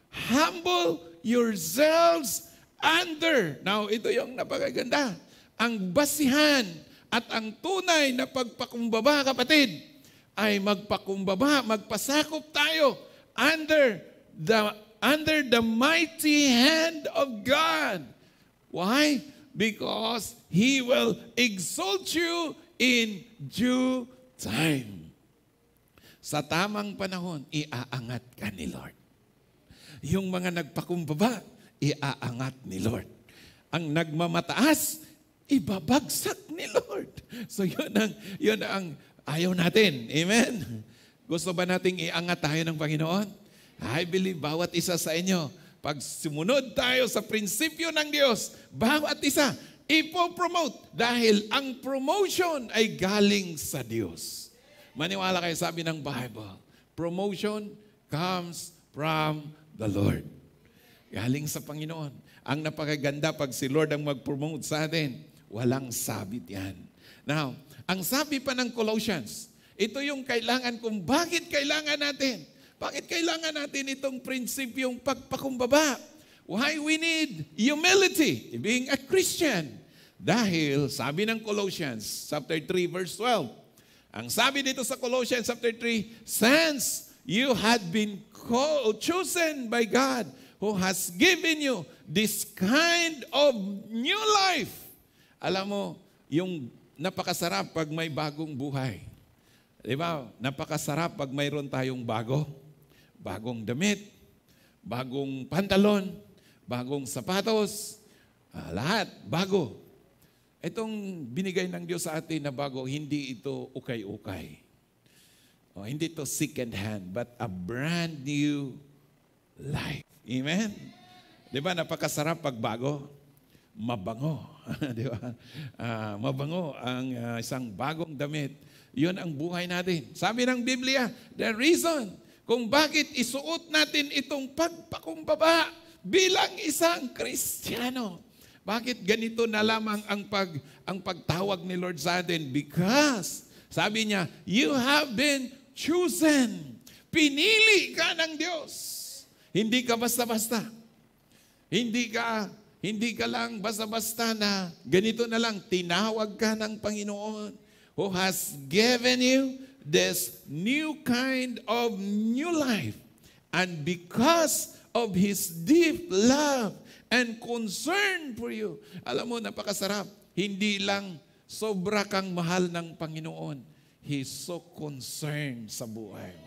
humble yourselves under. Now, ito yung napakaganda. Ang basihan at ang tunay na pagpakumbaba, kapatid, ay magpakumbaba, magpasakop tayo under the under the mighty hand of God. Why? Because He will exalt you in due time. Sa tamang panahon, iaangat ka ni Lord. Yung mga nagpakumbaba, iaangat ni Lord. Ang nagmamataas, ibabagsak ni Lord. So yun ang, yun ang ayaw natin. Amen? Gusto ba nating iangat tayo ng Panginoon? I believe bawat isa sa inyo, pag sumunod tayo sa prinsipyo ng Diyos, bawat isa, ipopromote. Dahil ang promotion ay galing sa Diyos. Maniwala kayo, sabi ng Bible, promotion comes from the Lord. Galing sa Panginoon. Ang napakaganda pag si Lord ang mag-promote sa atin, walang sabit yan. Now, ang sabi pa ng Colossians, ito yung kailangan kung bakit kailangan natin. Bakit kailangan natin itong prinsipyong pagpakumbaba? Why we need humility, being a Christian? Dahil, sabi ng Colossians, chapter three, verse twelve, ang sabi dito sa Colossians chapter three, since you had been called, chosen by God, who has given you this kind of new life. Alam mo, yung napakasarap pag may bagong buhay. Di ba? Napakasarap pag mayroon tayong bago. Bagong damit, bagong pantalon, bagong sapatos, ah, lahat bago. Itong binigay ng Diyos sa atin na bago, hindi ito ukay-ukay. O, hindi ito second hand, but a brand new life. Amen? Di ba, napakasarap pag bago? Mabango. Di ba? Ah, mabango ang uh, isang bagong damit. Yun ang buhay natin. Sabi ng Biblia, the reason kung bakit isuot natin itong pagpakumbaba bilang isang Kristiyano. Bakit ganito na lamang ang, pag, ang pagtawag ni Lord sa atin? Because, sabi niya, you have been chosen. Pinili ka ng Diyos. Hindi ka basta-basta. Hindi ka, hindi ka lang basta-basta na ganito na lang, tinawag ka ng Panginoon who has given you this new kind of new life. And because of His deep love and concern for you. Alam mo, napakasarap. Hindi lang sobra kang mahal ng Panginoon. He's so concerned sa buhay mo.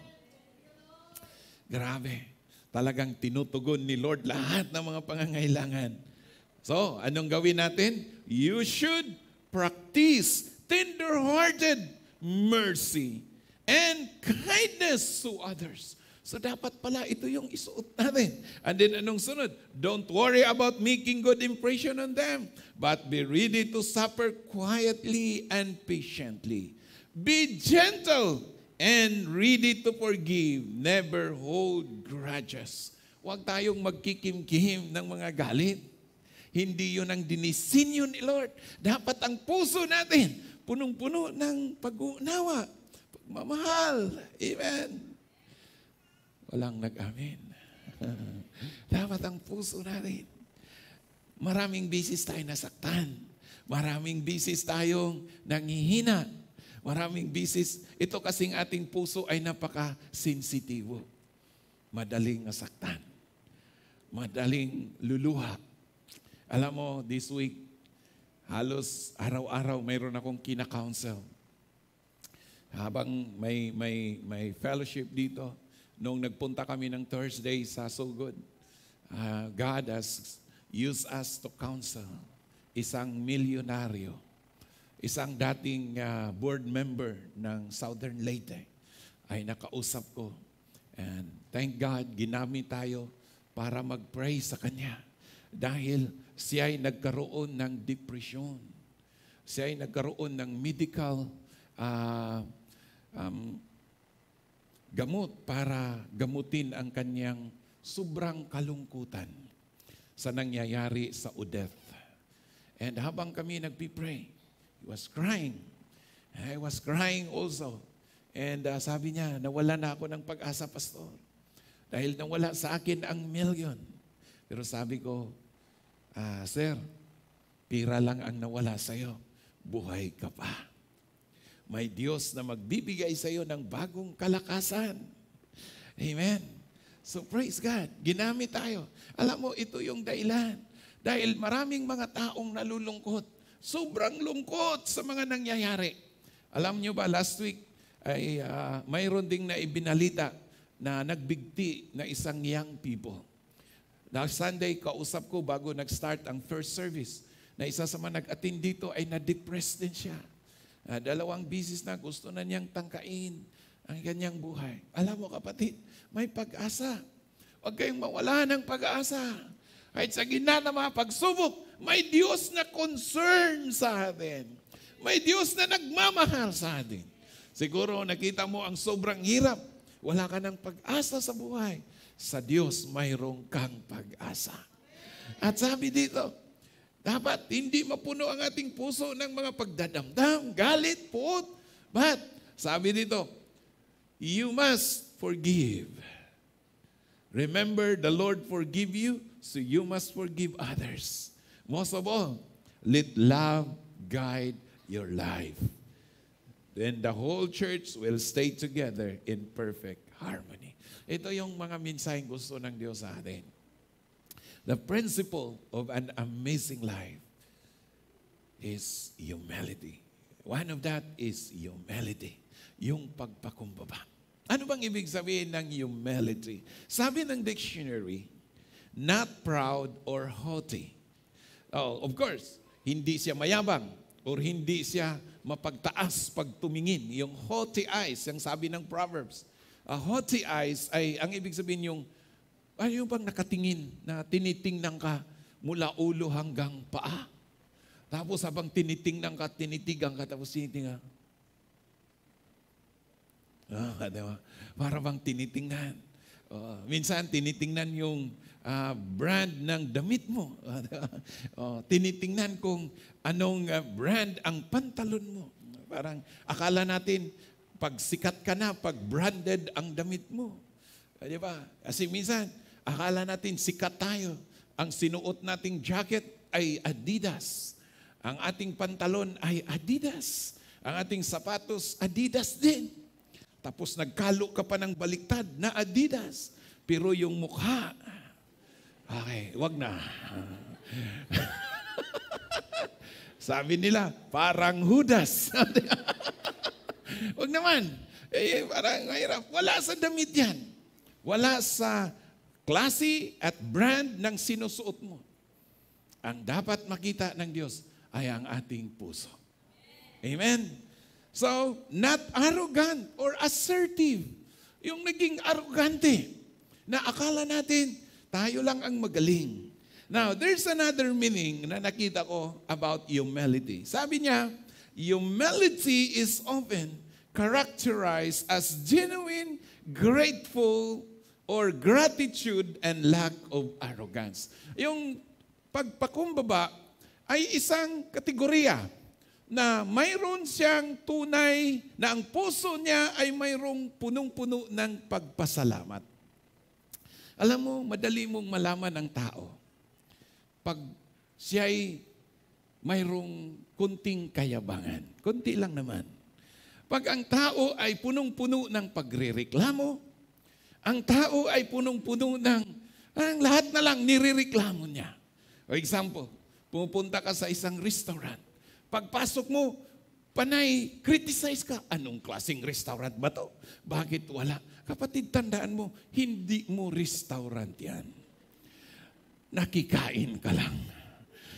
Grabe. Talagang tinutugon ni Lord lahat ng mga pangangailangan. So, anong gawin natin? You should practice tender-hearted mercy and kindness to others. So dapat pala ito yung isuot natin. And then anong sunod? Don't worry about making good impression on them, but be ready to suffer quietly and patiently. Be gentle and ready to forgive. Never hold grudges. Huwag tayong magkikimkim ng mga galit. Hindi yun ang dinisinyo ni Lord. Dapat ang puso natin punong-puno ng pag-uunawa, pagmamahal. Amen. Walang nag-amen. Dapat ang puso natin. Maraming bisis tayo nasaktan. Maraming bisis tayong nanghihina. Maraming bisis. Ito kasing ating puso ay napaka-sensitibo. Madaling nasaktan. Madaling luluha. Alam mo, this week, halos araw-araw mayroon akong kina-counsel. Habang may, may, may fellowship dito, nung nagpunta kami ng Thursday sa So Good, uh, God has used us to counsel isang milyonaryo. isang dating uh, board member ng Southern Leyte ay nakausap ko. And thank God, ginamit tayo para mag-pray sa kanya. Dahil siya ay nagkaroon ng depression. Siya ay nagkaroon ng medical uh, um, gamot para gamutin ang kanyang sobrang kalungkutan sa nangyayari sa Odette. And habang kami nagpipray, he was crying. I was crying also. And uh, sabi niya, nawala na ako ng pag-asa, Pastor. Dahil nawala sa akin ang million. Pero sabi ko, ah, Sir, pira lang ang nawala sa'yo. Buhay ka pa. May Diyos na magbibigay sa'yo ng bagong kalakasan. Amen. So praise God. Ginamit tayo. Alam mo, ito yung dahilan. Dahil maraming mga taong nalulungkot. Sobrang lungkot sa mga nangyayari. Alam nyo ba, last week, ay uh, mayroon ding na ibinalita na nagbigti na isang young people. Last Sunday, kausap ko bago nag-start ang first service, na isa sa mga nag-attend dito ay na-depressed din siya. Uh, dalawang bisis na gusto na niyang tangkain ang kanyang buhay. Alam mo kapatid, may pag-asa. Huwag kayong mawala ng pag-asa. Kahit sa gitna ng mga pagsubok, may Diyos na concern sa atin. May Diyos na nagmamahal sa atin. Siguro nakita mo ang sobrang hirap. Wala ka ng pag-asa sa buhay. Sa Diyos, mayroong kang pag-asa. At sabi dito, dapat hindi mapuno ang ating puso ng mga pagdadamdam, galit, puot. But, sabi dito, you must forgive. Remember, the Lord forgive you, so you must forgive others. Most of all, let love guide your life. Then the whole church will stay together in perfect harmony. Ito yung mga mensaheng gusto ng Diyos sa atin. The principle of an amazing life is humility. One of that is humility. Yung pagpakumbaba. Ano bang ibig sabihin ng humility? Sabi ng dictionary, not proud or haughty. Oh, of course, hindi siya mayabang or hindi siya mapagtaas pag tumingin. Yung haughty eyes, yung sabi ng Proverbs. Uh, haughty eyes ay, ang ibig sabihin yung, ano yung bang nakatingin na tinitingnan ka mula ulo hanggang paa? Tapos habang tinitingnan ka, tinitigan ka, tapos tinitingnan. Ah, diba? Para bang tinitingnan. Uh, minsan tinitingnan yung uh, brand ng damit mo. uh, tinitingnan kung anong uh, brand ang pantalon mo. Parang akala natin, pag sikat ka na, pag branded ang damit mo. Uh, di ba? Kasi minsan, akala natin sikat tayo. Ang sinuot nating jacket ay Adidas. Ang ating pantalon ay Adidas. Ang ating sapatos, Adidas din. Tapos nagkalo ka pa ng baliktad na Adidas. Pero yung mukha, okay, wag na. Sabi nila, parang Judas. Wag naman. Eh, parang mahirap. Wala sa damit yan. Wala sa klase at brand ng sinusuot mo. Ang dapat makita ng Diyos ay ang ating puso. Amen? So, not arrogant or assertive. Yung naging arrogante na akala natin tayo lang ang magaling. Now, there's another meaning na nakita ko about humility. Sabi niya, humility is often characterized as genuine, grateful, or gratitude and lack of arrogance. Yung pagpakumbaba ay isang kategorya na mayroon siyang tunay na ang puso niya ay mayroong punong-puno ng pagpasalamat. Alam mo, madali mong malaman ang tao pag siya'y mayroong kunting kayabangan. Kunti lang naman. Pag ang tao ay punong-puno ng pagrereklamo, ang tao ay punong-puno ng ang lahat na lang nirereklamo niya. For example, pumupunta ka sa isang restaurant. Pagpasok mo, panay, criticize ka. Anong klaseng restaurant ba to? Bakit wala? Kapatid, tandaan mo, hindi mo restaurant yan. Nakikain ka lang.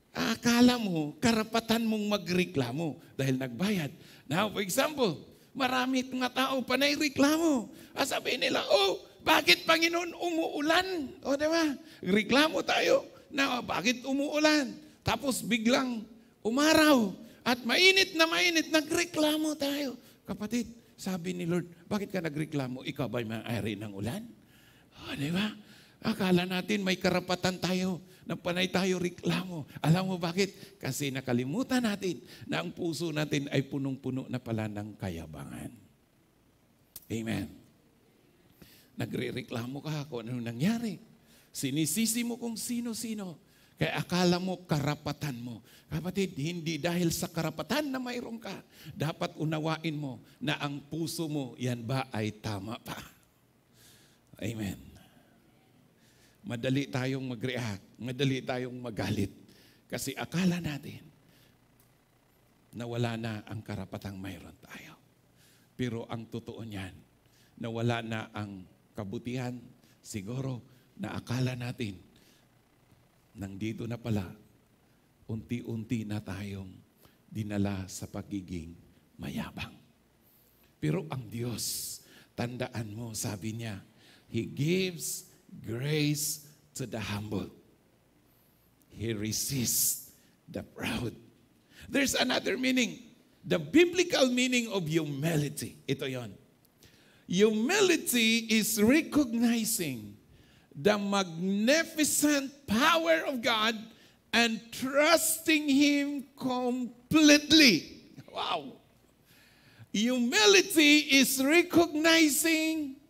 akala mo, karapatan mong magreklamo dahil nagbayad. Now, for example, marami mga tao panay reklamo. Ah, sabihin nila, oh, bakit Panginoon umuulan? O, di ba? Reklamo tayo na bakit umuulan? Tapos biglang umaraw at mainit na mainit, nagreklamo tayo. Kapatid, sabi ni Lord, bakit ka nagreklamo? Ikaw ba'y may-ari ng ulan? O, di ba? Akala natin may karapatan tayo na panay tayo reklamo. Alam mo bakit? Kasi nakalimutan natin na ang puso natin ay punong-puno na pala ng kayabangan. Amen. Nagre-reklamo ka kung ano nangyari. Sinisisi mo kung sino-sino. Kaya akala mo karapatan mo. Kapatid, hindi dahil sa karapatan na mayroon ka. Dapat unawain mo na ang puso mo, yan ba ay tama pa. Amen. Madali tayong mag-react. Madali tayong magalit. Kasi akala natin na wala na ang karapatang mayroon tayo. Pero ang totoo niyan, na wala na ang kabutihan, siguro na akala natin, nandito na pala, unti-unti na tayong dinala sa pagiging mayabang. Pero ang Diyos, tandaan mo, sabi niya, He gives grace to the humble. He resists the proud. There's another meaning. The biblical meaning of humility. Ito yon. Humility is recognizing the magnificent power of God and trusting Him completely. Wow. Humility is recognizing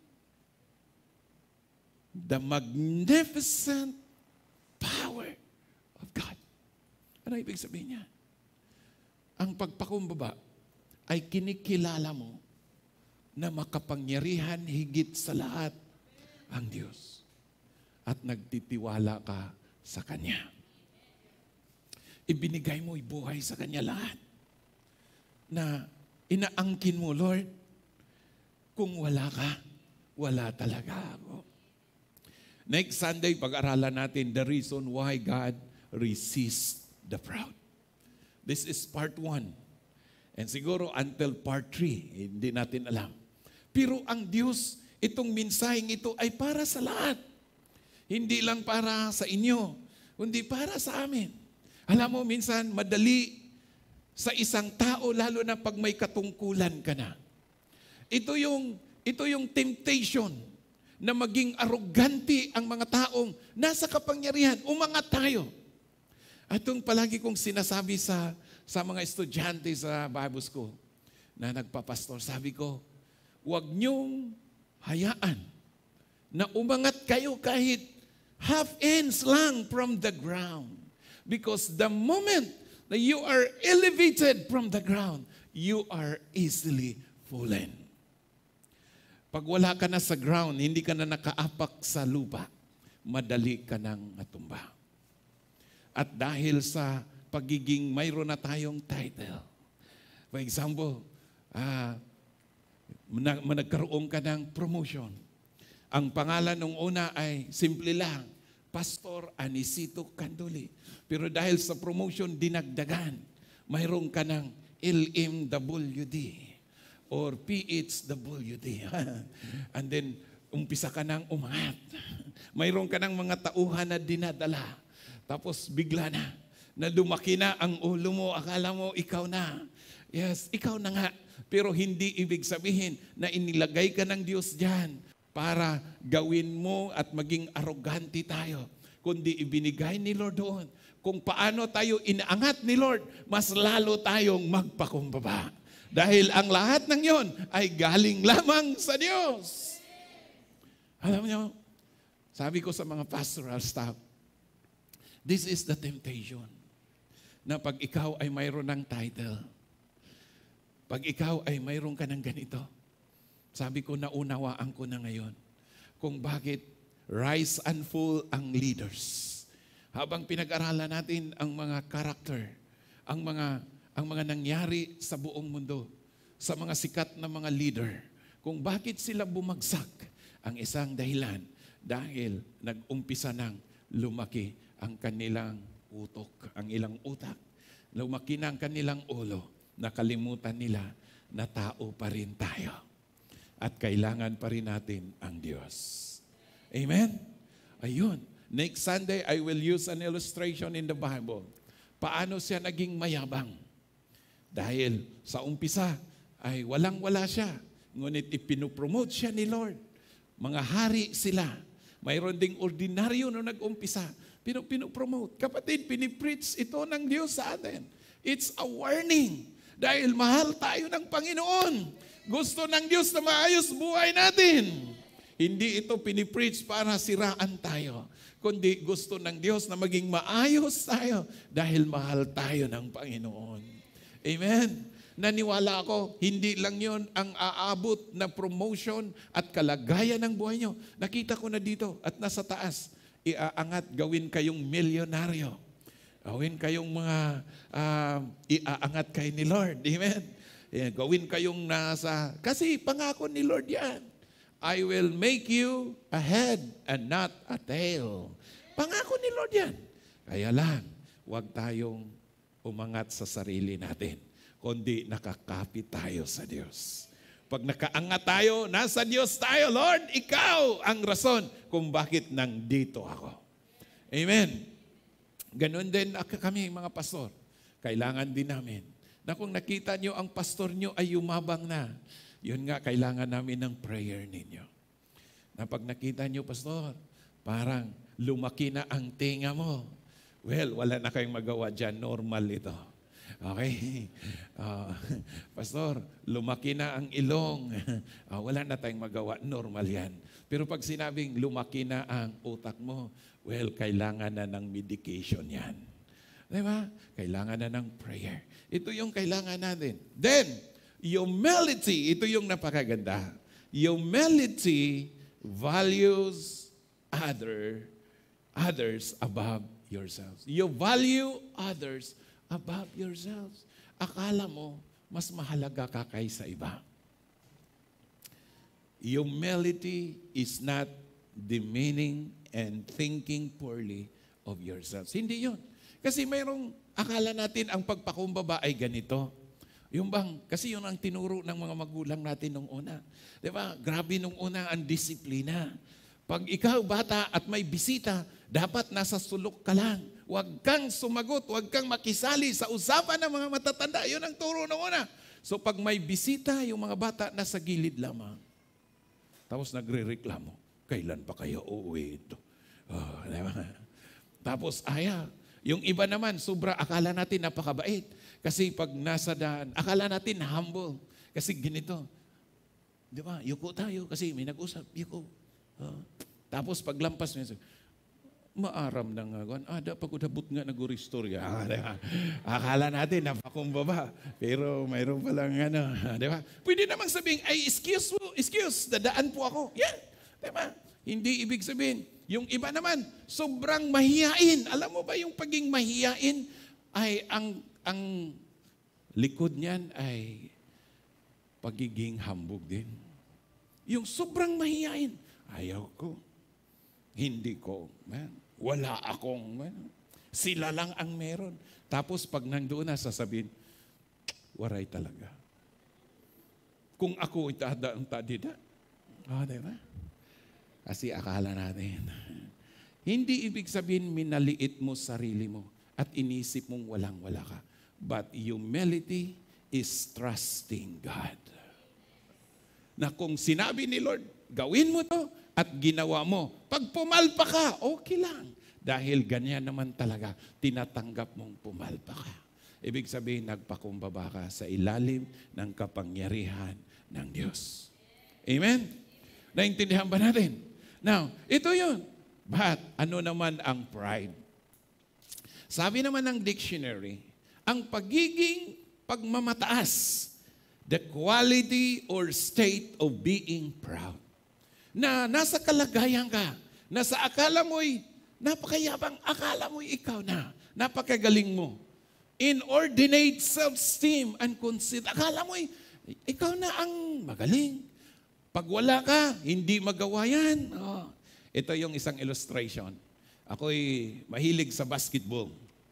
the magnificent power of God. Ano ibig sabihin niya? Ang pagpakumbaba ay kinikilala mo na makapangyarihan higit sa lahat ang Diyos. At nagtitiwala ka sa Kanya. Ibinigay mo ibuhay sa Kanya lahat. Na inaangkin mo, Lord, kung wala ka, wala talaga ako. Next Sunday, pag-aralan natin the reason why God resists the proud. This is part one. And siguro until part three, hindi natin alam. Pero ang Diyos, itong mensaheng ito ay para sa lahat. Hindi lang para sa inyo, kundi para sa amin. Alam mo, minsan madali sa isang tao, lalo na pag may katungkulan ka na. Ito yung, ito yung temptation na maging arrogante ang mga taong nasa kapangyarihan. Umangat tayo. At itong palagi kong sinasabi sa, sa mga estudyante sa Bible School na nagpapastor, sabi ko, huwag niyong hayaan na umangat kayo kahit half inch lang from the ground. Because the moment that you are elevated from the ground, you are easily fallen. Pag wala ka na sa ground, hindi ka na nakaapak sa lupa, madali ka nang matumba. At dahil sa pagiging mayroon na tayong title, for example, uh, nagkaroon ka ng promotion. Ang pangalan nung una ay simple lang, Pastor Anisito Canduli. Pero dahil sa promotion, dinagdagan, mayroon ka ng L M W D. Or P H W D. And then, umpisa ka nang umangat. Mayroon ka ng mga tauhan na dinadala. Tapos bigla na, na lumaki na ang ulo mo, akala mo ikaw na. Yes, ikaw na nga. Pero hindi ibig sabihin na inilagay ka ng Diyos dyan para gawin mo at maging arrogante tayo. Kundi ibinigay ni Lord doon. Kung paano tayo inaangat ni Lord, mas lalo tayong magpakumbaba. Dahil ang lahat ng yon ay galing lamang sa Diyos. Alam niyo, sabi ko sa mga pastoral staff, this is the temptation. Na pag ikaw ay mayroon ng title, pag ikaw ay mayroon ka ng ganito, sabi ko, naunawaan ko na ngayon kung bakit rise and fall ang leaders. Habang pinag-aralan natin ang mga character, ang mga ang mga nangyari sa buong mundo, sa mga sikat na mga leader, kung bakit sila bumagsak, ang isang dahilan, dahil nag-umpisa nang lumaki ang kanilang utok, ang ilang utak. Lumaki na ang kanilang ulo. Nakalimutan nila na tao pa rin tayo. At kailangan pa rin natin ang Diyos. Amen? Ayun. Next Sunday, I will use an illustration in the Bible. Paano siya naging mayabang? Dahil sa umpisa ay walang-wala siya. Ngunit ipinupromote siya ni Lord. Mga hari sila. Mayroon ding ordinaryo na nag-umpisa. Pero pinupromote. Kapatid, pinipreach ito ng Diyos sa atin. It's a warning. Dahil mahal tayo ng Panginoon. Gusto ng Diyos na maayos buhay natin. Hindi ito pinipreach para siraan tayo. Kundi gusto ng Diyos na maging maayos tayo. Dahil mahal tayo ng Panginoon. Amen? Naniwala ako, hindi lang yon ang aabot na promotion at kalagayan ng buhay nyo. Nakita ko na dito at nasa taas. Iaangat, gawin kayong milyonaryo. Gawin kayong mga, uh, iaangat kayo ni Lord. Amen? Yeah, gawin kayong nasa, kasi pangako ni Lord yan. I will make you a head and not a tail. Pangako ni Lord yan. Kaya lang, huwag tayong umangat sa sarili natin, kundi nakakapit tayo sa Diyos. Pag nakaangat tayo, nasa Diyos tayo, Lord, ikaw ang rason kung bakit nandito ako. Amen. Ganon din kami mga pastor. Kailangan din namin na kung nakita nyo ang pastor nyo ay yumabang na, yun nga, kailangan namin ng prayer ninyo. Na pag nakita nyo, pastor, parang lumaki na ang tinga mo. Well, wala na kayong magawa dyan. Normal ito. Okay? Uh, pastor, lumaki na ang ilong. Uh, wala na tayong magawa. Normal yan. Pero pag sinabing lumaki na ang utak mo, well, kailangan na ng medication yan. Diba? Kailangan na ng prayer. Ito yung kailangan natin. Then, humility, ito yung napakaganda. Humility values other, others above yourselves. You value others above yourselves. Akala mo, mas mahalaga ka kaysa iba. Humility is not demeaning and thinking poorly of yourselves. Hindi yun. Kasi mayroong akala natin ang pagpakumbaba ay ganito. Yung bang, kasi yun ang tinuro ng mga magulang natin nung una. Di ba? Grabe nung una ang disiplina. Pag ikaw bata at may bisita, dapat nasa sulok ka lang. Huwag kang sumagot, huwag kang makisali sa usapan ng mga matatanda. Yun ang turo nung una. So pag may bisita, yung mga bata nasa gilid lamang. Tapos nagre-reklamo, kailan pa kayo uuwi ito? Oh, di ba? Tapos aya, yung iba naman, sobra akala natin napakabait. Kasi pag nasa daan, akala natin humble. Kasi ganito. Di ba? Yuko tayo kasi may nag-usap. Yuko. Uh, tapos paglampas niya, maaram na nga. Ah, dapat ko dabot nga nag-uristorya. Ah, diba? Akala natin napakumbaba. Pero mayroon palang ano. Di ba? Pwede namang sabihin, ay excuse po, excuse, dadaan po ako. Yan. Di ba? Hindi ibig sabihin. Yung iba naman, sobrang mahihain. Alam mo ba yung pagiging mahihain ay ang ang likod niyan ay pagiging hambog din. Yung sobrang mahihain, ayaw ko. Hindi ko. Man, wala akong. Man, sila lang ang meron. Tapos pag nandoon na, sasabihin, waray talaga. Kung ako itada ang tadida. Oh, diba? Kasi akala natin. Hindi ibig sabihin minaliit mo sarili mo at inisip mong walang-wala ka. But humility is trusting God. Na kung sinabi ni Lord, gawin mo to at ginawa mo. Pag pumalpa ka, okay lang. Dahil ganyan naman talaga, tinatanggap mong pumalpa ka. Ibig sabihin, nagpakumbaba ka sa ilalim ng kapangyarihan ng Diyos. Amen? Naintindihan ba natin? Now, ito yun. But ano naman ang pride? Sabi naman ng dictionary, ang pagiging pagmamataas, the quality or state of being proud. Na nasa kalagayan ka, nasa akala mo'y napakayabang, akala mo'y ikaw na, napakagaling mo. Inordinate self-esteem and conceit. Akala mo'y ikaw na ang magaling. Pag wala ka, hindi magawa yan. Oh. Ito yung isang illustration. Ako'y mahilig sa basketball.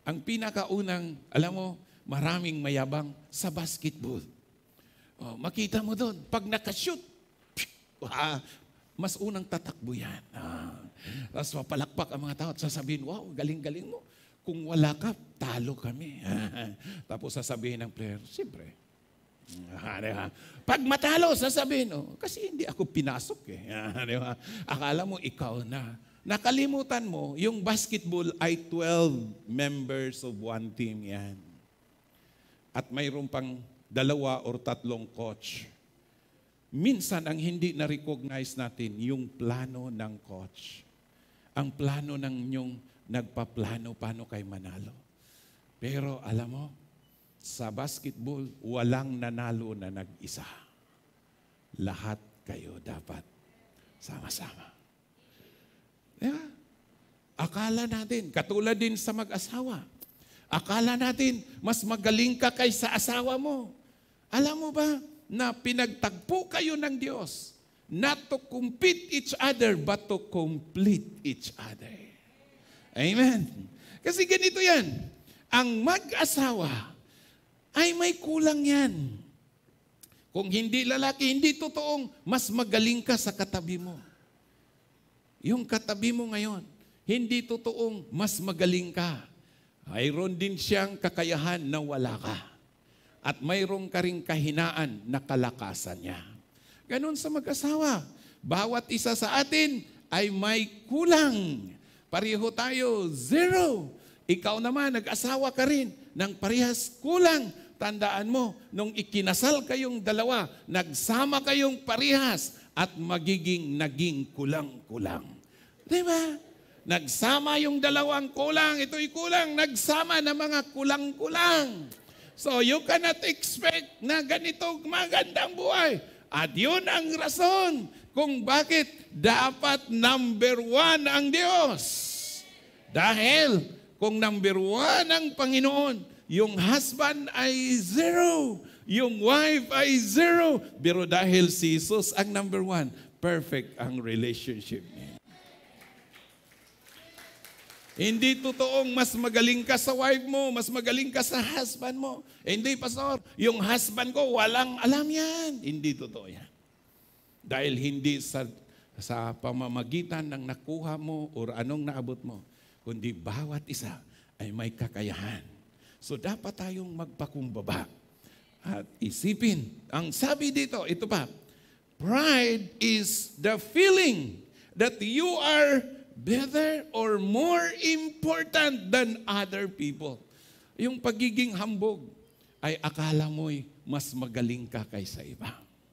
Ang pinakaunang, alam mo, maraming mayabang sa basketball. Oh, makita mo doon, pag nakashoot, ah, mas unang tatakbo yan. Ah, tapos mapalakpak ang mga tao at sasabihin, wow, galing-galing mo. Kung wala ka, talo kami. Tapos sasabihin ng player, siyempre. Pag matalo, sasabihin, oh, kasi hindi ako pinasok eh. Akala mo ikaw na. Nakalimutan mo, yung basketball ay twelve members of one team yan. At mayroon pang dalawa or tatlong coach. Minsan, ang hindi na-recognize natin, yung plano ng coach. Ang plano ng yung nagpaplano paano kay manalo. Pero alam mo, sa basketball, walang nanalo na nag-isa. Lahat kayo dapat sama-sama. Yeah. Akala natin, katulad din sa mag-asawa, akala natin, mas magaling ka kaysa asawa mo. Alam mo ba, na pinagtagpo kayo ng Diyos, not to compete each other, but to complete each other. Amen. Kasi ganito yan, ang mag-asawa ay may kulang yan. Kung hindi lalaki, hindi totoong mas magaling ka sa katabi mo. Yung katabi mo ngayon, hindi totoong mas magaling ka. Mayroon din siyang kakayahan na wala ka. At mayroon ka ring kahinaan na kalakasan niya. Ganon sa mag-asawa. Bawat isa sa atin ay may kulang. Pareho tayo, zero. Ikaw naman, nag-asawa ka rin ng parehas kulang. Tandaan mo, nung ikinasal kayong dalawa, nagsama kayong parehas at magiging naging kulang-kulang. Diba? Nagsama yung dalawang kulang, ito'y kulang, nagsama na mga kulang-kulang. So you cannot expect na ganito magandang buhay. At yun ang rason kung bakit dapat number one ang Diyos. Dahil kung number one ang Panginoon, yung husband ay zero, yung wife ay zero. Pero dahil si Jesus ang number one, perfect ang relationship niya. Hindi totoong mas magaling ka sa wife mo, mas magaling ka sa husband mo. Hindi, pastor, yung husband ko walang alam yan. Hindi totoo yan. Dahil hindi sa, sa pamamagitan ng nakuha mo o anong naabot mo, kundi bawat isa ay may kakayahan. So dapat tayong magpakumbaba at isipin. Ang sabi dito, ito pa, pride is the feeling that you are better or more important than other people. Yung pagiging hambog ay akala mo'y mas magaling ka kaysa iba.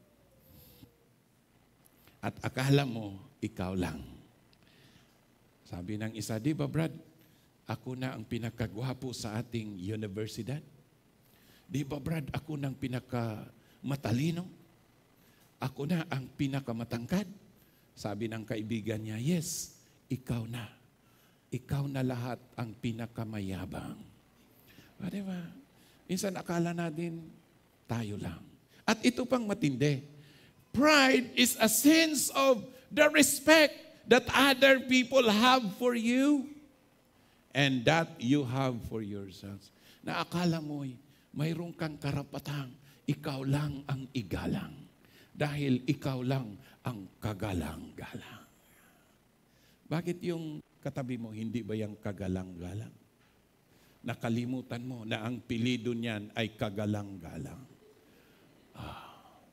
At akala mo, ikaw lang. Sabi ng isa, di ba Brad, ako na ang pinakagwapo sa ating universidad? Di ba Brad, ako na ang pinakamatalino? Ako na ang pinakamatangkad? Sabi ng kaibigan niya, yes, ikaw na. Ikaw na lahat ang pinakamayabang. O, diba? Minsan akala natin, tayo lang. At ito pang matindi. Pride is a sense of the respect that other people have for you and that you have for yourselves. Na akala mo'y mayroon kang karapatang ikaw lang ang igalang. Dahil ikaw lang ang kagalang-galang. Bakit yung katabi mo, hindi ba yung kagalang-galang? Nakalimutan mo na ang pilido niyan ay kagalang-galang. Ah.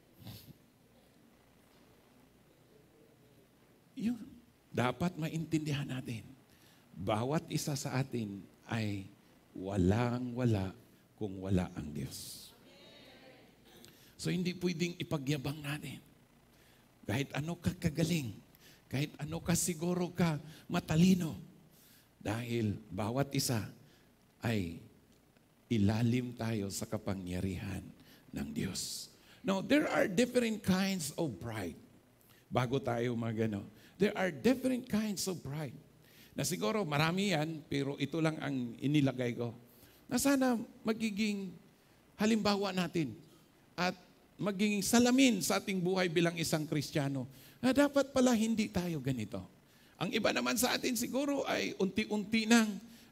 Yun, dapat maintindihan natin. Bawat isa sa atin ay walang-wala kung wala ang Diyos. So hindi pwedeng ipagyabang natin. Kahit ano ka kagaling, kahit ano ka siguro ka matalino. Dahil bawat isa ay ilalim tayo sa kapangyarihan ng Diyos. Now, there are different kinds of pride. Bago tayo magano, there are different kinds of pride. Na siguro marami yan, pero ito lang ang inilagay ko. Na sana magiging halimbawa natin at magiging salamin sa ating buhay bilang isang Kristiyano. Na dapat pala hindi tayo ganito. Ang iba naman sa atin siguro ay unti-unti nang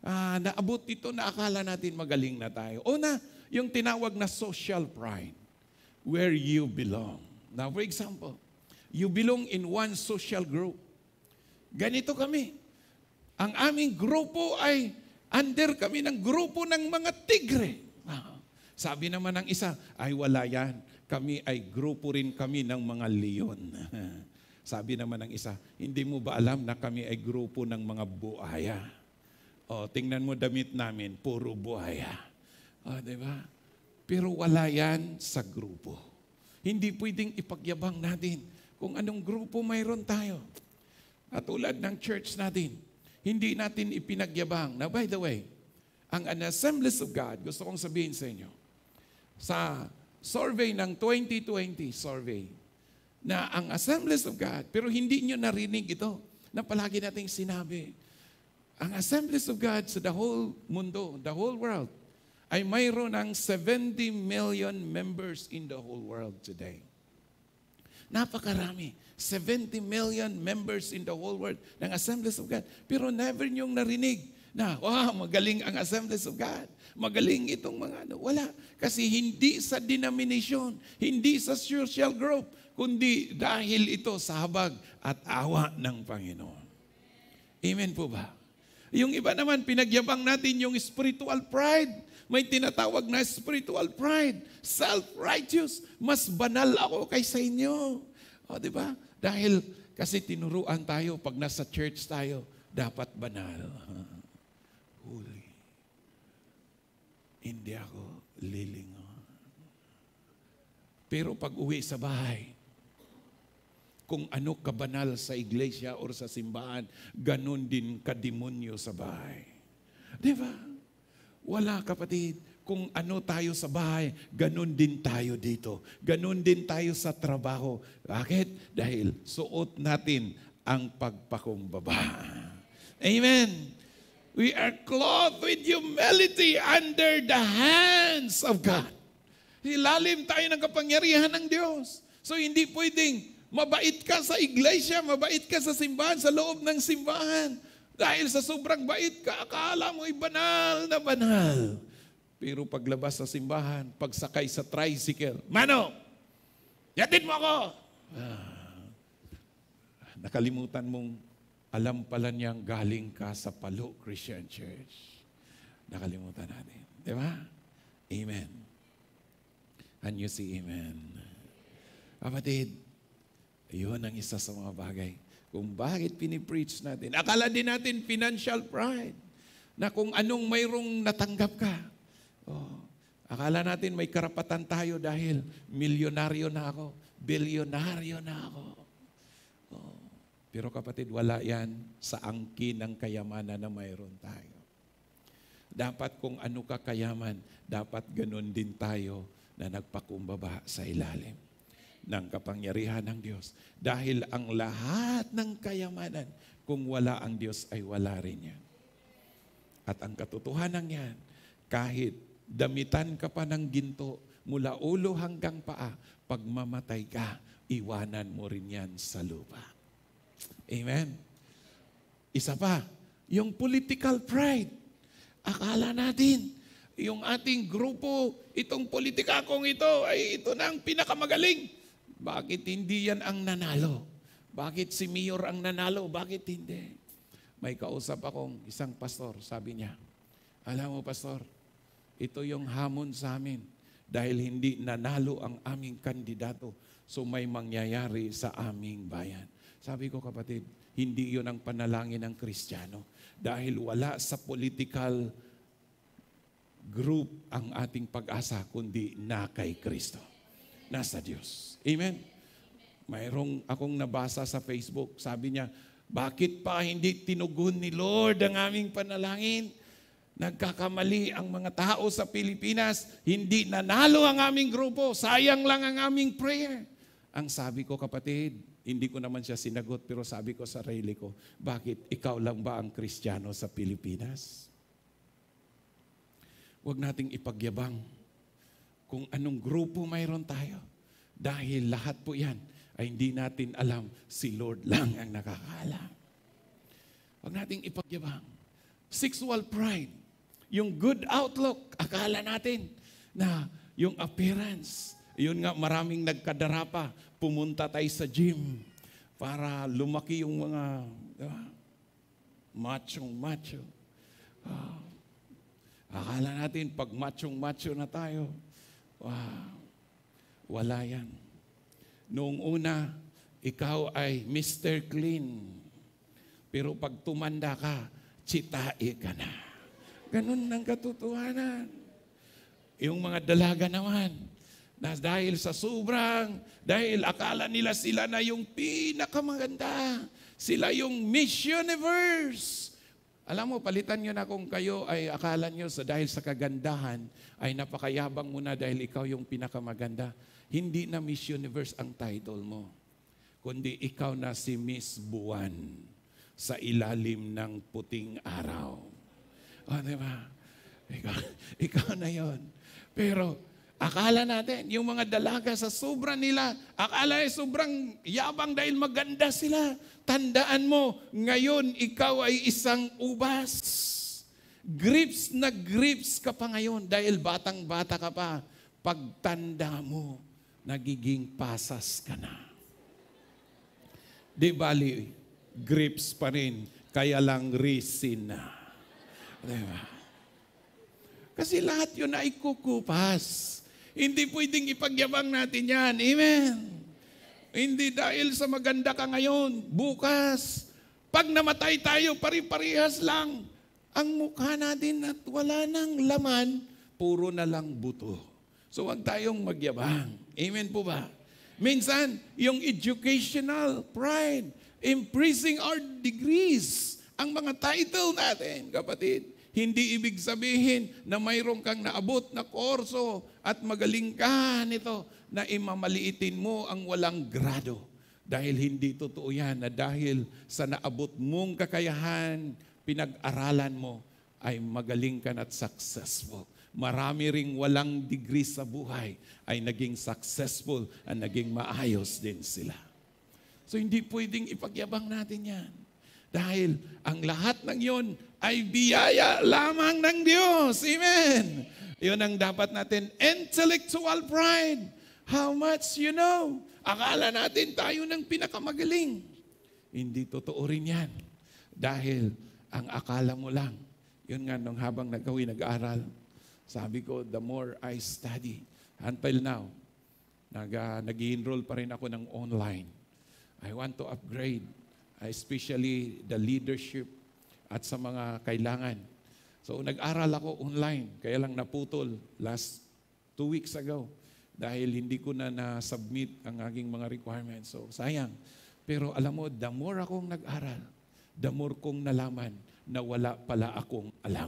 ah, naabot ito na akala natin magaling na tayo. Una, yung tinawag na social pride, where you belong. Now, for example, you belong in one social group. Ganito kami. Ang aming grupo ay under kami ng grupo ng mga tigre. Ah, sabi naman ng isa, ay wala yan. Kami ay grupo rin kami ng mga leon. Sabi naman ng isa, hindi mo ba alam na kami ay grupo ng mga buhaya? O, tingnan mo damit namin, puro buhaya. O, di ba? Pero wala yan sa grupo. Hindi pwedeng ipagyabang natin kung anong grupo mayroon tayo. At tulad ng church natin, hindi natin ipinagyabang. Now, by the way, ang Assemblies of God, gusto kong sabihin sa inyo, sa survey ng twenty twenty survey, na ang Assemblies of God, pero hindi nyo narinig ito, na palagi nating sinabi, ang Assemblies of God sa the whole mundo, the whole world, ay mayroon ng seventy million members in the whole world today. Napakarami. seventy million members in the whole world ng Assemblies of God. Pero never nyong narinig na, wow, magaling ang Assemblies of God. Magaling itong mga ano. Wala. Kasi hindi sa denomination, hindi sa social group, kundi dahil ito sa habag at awa ng Panginoon. Amen po ba? Yung iba naman, pinagyabang natin yung spiritual pride. May tinatawag na spiritual pride. Self-righteous. Mas banal ako kaysa inyo. O, di ba? Dahil kasi tinuruan tayo pag nasa church tayo, dapat banal. Holy. Hindi ako lilingon. Pero pag uwi sa bahay, kung ano kabanal sa iglesia or sa simbahan, ganun din kademonyo sa bahay. Di ba? Wala, kapatid. Kung ano tayo sa bahay, ganun din tayo dito. Ganun din tayo sa trabaho. Bakit? Dahil suot natin ang pagpakumbaba. Amen. We are clothed with humility under the hands of God. Ilalim tayo ng kapangyarihan ng Diyos. So hindi pwedeng mabait ka sa iglesia, mabait ka sa simbahan, sa loob ng simbahan. Dahil sa sobrang bait ka, akala mo ay banal na banal. Pero paglabas sa simbahan, pagsakay sa tricycle, Mano, yatid mo ako! Ah, nakalimutan mong alam pala niyang galing ka sa Palo Christian Church. Nakalimutan natin. Di ba? Amen. And you see, amen. Kapatid, yun ang isa sa mga bagay kung bakit pinipreach natin. Akala din natin financial pride, na kung anong mayroong natanggap ka. Oh, akala natin may karapatan tayo dahil milyonaryo na ako, bilyonaryo na ako. Oh, pero kapatid, wala yan sa angkin ng kayamanan na mayroon tayo. Dapat kung ano ka kayaman, dapat ganun din tayo na nagpakumbaba sa ilalim ng kapangyarihan ng Diyos. Dahil ang lahat ng kayamanan, kung wala ang Diyos ay wala rin yan. At ang katotohanan yan, kahit damitan ka pa ng ginto mula ulo hanggang paa, pag mamatay ka, iwanan mo rin yan sa lupa. Amen? Isa pa, yung political pride. Akala natin, yung ating grupo, itong politikakong ito, ay ito na ang pinakamagaling. Bakit hindi yan ang nanalo? Bakit si Mayor ang nanalo? Bakit hindi? May kausap akong isang pastor, sabi niya, alam mo pastor, ito yung hamon sa amin dahil hindi nanalo ang aming kandidato, so may mangyayari sa aming bayan. Sabi ko kapatid, hindi yun ang panalangin ng Kristiyano dahil wala sa political group ang ating pag-asa kundi na kay Kristo. Nasa Diyos. Amen? Mayroong akong nabasa sa Facebook. Sabi niya, bakit pa hindi tinugon ni Lord ang aming panalangin? Nagkakamali ang mga tao sa Pilipinas. Hindi nanalo ang aming grupo. Sayang lang ang aming prayer. Ang sabi ko, kapatid, hindi ko naman siya sinagot, pero sabi ko sa sarili ko, bakit ikaw lang ba ang Kristiyano sa Pilipinas? Huwag nating ipagyabang kung anong grupo mayroon tayo. Dahil lahat po yan ay hindi natin alam, si Lord lang ang nakakaalam. Huwag nating ipagyabang. Sexual pride. Yung good outlook, akala natin na yung appearance. Yun nga, maraming nagkadarapa. Pumunta tayo sa gym para lumaki yung mga diba, machong-macho. Ah, akala natin pag machong-macho na tayo, wow, wala yan. Noong una, ikaw ay mister Clean. Pero pag tumanda ka, tsitae ka na. Ganun ang katotohanan. Yung mga dalaga naman, na dahil sa sobrang, dahil akala nila sila na yung pinakamaganda. Sila yung Miss Universe. Alam mo, palitan nyo na kung kayo ay akala nyo sa dahil sa kagandahan, ay napakayabang mo na dahil ikaw yung pinakamaganda. Hindi na Miss Universe ang title mo, kundi ikaw na si Miss Buwan sa ilalim ng puting araw. O, diba? Ikaw, ikaw na yon. Pero, akala natin, yung mga dalaga sa sobra nila, akala ay sobrang yabang dahil maganda sila. Tandaan mo, ngayon ikaw ay isang ubas. Grips na grips ka pa ngayon dahil batang-bata ka pa. Pagtanda mo, nagiging pasas ka na. Di bali, grips pa rin, kaya lang resin na. Diba? Kasi lahat yun ay kukupas. Hindi pwedeng ipagyabang natin yan. Amen. Hindi dahil sa maganda ka ngayon, bukas, pag namatay tayo, pari-parihas lang. Ang mukha natin at wala nang laman, puro na lang buto. So wag tayong magyabang. Amen po ba? Minsan, yung educational pride, increasing our degrees, ang mga title natin, kapatid, hindi ibig sabihin na mayroon kang naabot na kurso at magaling ka nito na imamaliitin mo ang walang grado. Dahil hindi totoo yan na dahil sa naabot mong kakayahan, pinag-aralan mo, ay magaling ka at successful. Marami ring walang degree sa buhay ay naging successful at naging maayos din sila. So hindi pwedeng ipagyabang natin yan. Dahil ang lahat ng yon ay biyaya lamang ng Diyos. Amen. Yun ang dapat natin. Intellectual pride. How much you know? Akala natin tayo ng pinakamagaling. Hindi totoo rin yan. Dahil ang akala mo lang, yun nga nung habang nagawin, nag-aaral, sabi ko, the more I study, until now, nag, uh, nag-i-enroll pa rin ako ng online. I want to upgrade, especially the leadership at sa mga kailangan. So nag-aral ako online, kaya lang naputol last two weeks ago dahil hindi ko na na-submit ang aking mga requirements. So sayang. Pero alam mo, the more akong nag-aral, the more kong nalaman na wala pala akong alam.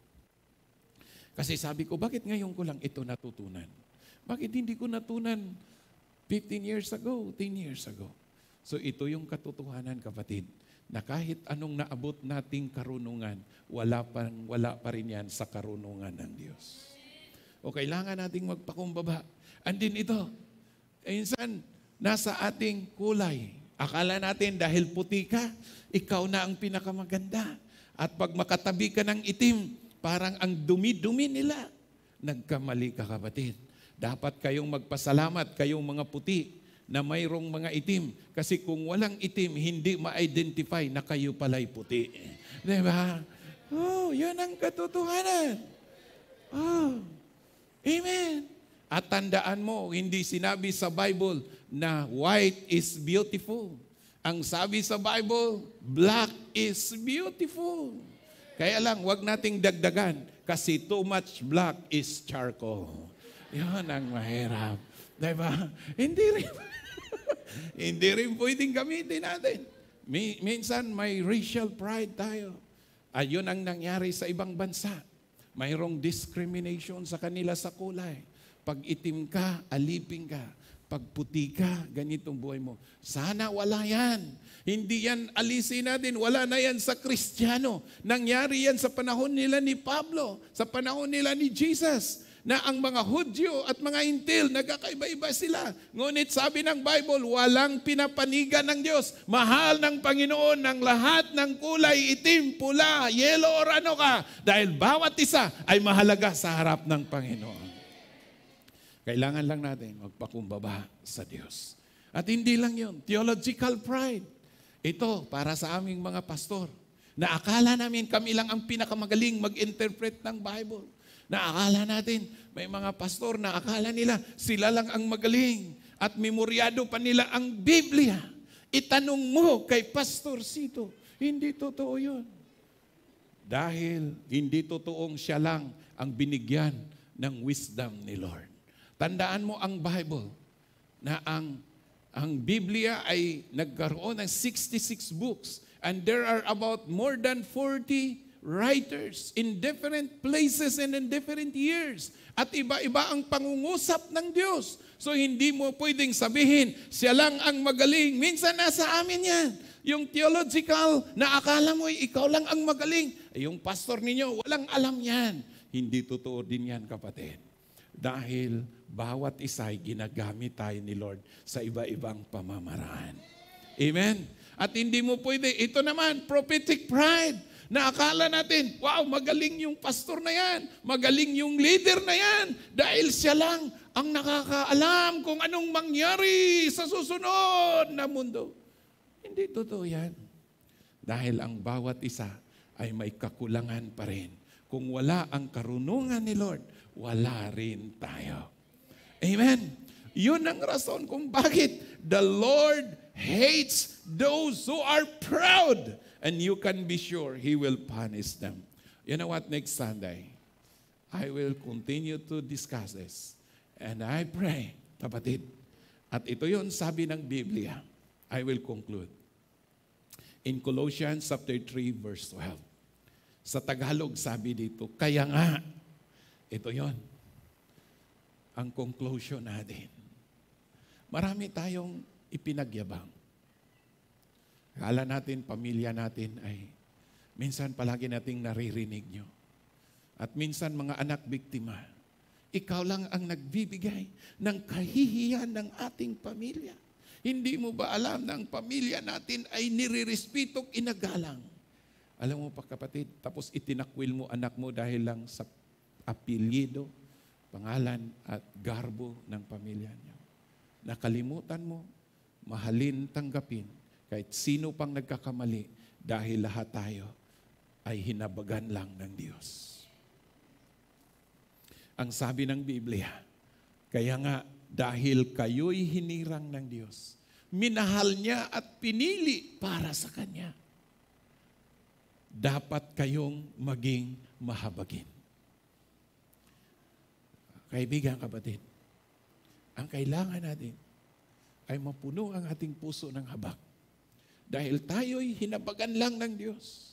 Kasi sabi ko, bakit ngayon ko lang ito natutunan? Bakit hindi ko natunan fifteen years ago, ten years ago? So ito yung katotohanan, kapatid, na kahit anong naabot nating karunungan, wala pa, wala pa rin yan sa karunungan ng Diyos. O kailangan nating magpakumbaba. And din ito, minsan, nasa ating kulay. Akala natin dahil puti ka, ikaw na ang pinakamaganda. At pag makatabi ka ng itim, parang ang dumi-dumi nila. Nagkamali ka, kapatid. Dapat kayong magpasalamat, kayong mga puti, na mayroong mga itim. Kasi kung walang itim, hindi ma-identify na kayo pala'y puti. Diba? Oh, yun ang katotohanan. Oh, amen. At tandaan mo, hindi sinabi sa Bible na white is beautiful. Ang sabi sa Bible, black is beautiful. Kaya lang, wag nating dagdagan kasi too much black is charcoal. Yun ang mahirap. Diba? Hindi rin. Hindi rin pwedeng gamitin natin. Minsan may racial pride tayo. Ayun ang nangyari sa ibang bansa. Mayroong discrimination sa kanila sa kulay. Pag itim ka, alipin ka. Pag puti ka, ganitong buhay mo. Sana wala yan. Hindi yan alisin natin. Wala na yan sa Kristiyano. Nangyari yan sa panahon nila ni Pablo. Sa panahon nila ni Jesus. na ang mga Hudyo at mga Intil, nagkakaiba-iba sila. Ngunit sabi ng Bible, walang pinapanigan ng Diyos. Mahal ng Panginoon ng lahat ng kulay, itim, pula, yellow, or ano ka. Dahil bawat isa ay mahalaga sa harap ng Panginoon. Kailangan lang natin magpakumbaba sa Diyos. At hindi lang yun, theological pride. Ito para sa aming mga pastor, na akala namin kami lang ang pinakamagaling mag-interpret ng Bible. Na akala natin, may mga pastor na akala nila sila lang ang magaling at memoryado pa nila ang Biblia. Itanong mo kay Pastor Sito, hindi totoo yun. Dahil hindi totoong siya lang ang binigyan ng wisdom ni Lord. Tandaan mo ang Bible na ang, ang Biblia ay nagkaroon ng sixty-six books and there are about more than forty writers in different places and in different years. At iba-iba ang pangungusap ng Diyos. So hindi mo pwedeng sabihin, siya lang ang magaling. Minsan nasa amin yan. Yung theological na akala mo ikaw lang ang magaling. Yung pastor ninyo, walang alam yan. Hindi totoo din yan, kapatid. Dahil bawat isa ay ginagamit tayo ni Lord sa iba-ibang pamamaraan. Amen? At hindi mo pwede, ito naman, prophetic pride. Na akala natin, wow, magaling yung pastor na yan, magaling yung leader na yan, dahil siya lang ang nakakaalam kung anong mangyari sa susunod na mundo. Hindi totoo yan. Dahil ang bawat isa ay may kakulangan pa rin. Kung wala ang karunungan ni Lord, wala rin tayo. Amen? Yun ang rason kung bakit the Lord hates those who are proud. And you can be sure He will punish them. You know what? Next Sunday, I will continue to discuss this. And I pray, kapatid, at ito yun sabi ng Biblia, I will conclude. In Colossians chapter three, verse twelve. Sa Tagalog, sabi dito, kaya nga, ito yon ang conclusion natin. Marami tayong ipinagyabang. Kala natin, pamilya natin ay minsan palagi nating naririnig nyo. At minsan mga anak biktima, ikaw lang ang nagbibigay ng kahihiyan ng ating pamilya. Hindi mo ba alam na ang pamilya natin ay nirirespeto, inagalang? Alam mo pa, kapatid, tapos itinakwil mo anak mo dahil lang sa apelyido, pangalan at garbo ng pamilya niya. Nakalimutan mo, mahalin, tanggapin, kahit sino pang nagkakamali, dahil lahat tayo ay hinabagan lang ng Diyos. Ang sabi ng Biblia, kaya nga dahil kayo'y hinirang ng Diyos, minahal niya at pinili para sa Kanya, dapat kayong maging mahabagin. Kaibigan, kapatid, ang kailangan natin ay mapuno ang ating puso ng habag. Dahil tayo'y hinabagan lang ng Diyos.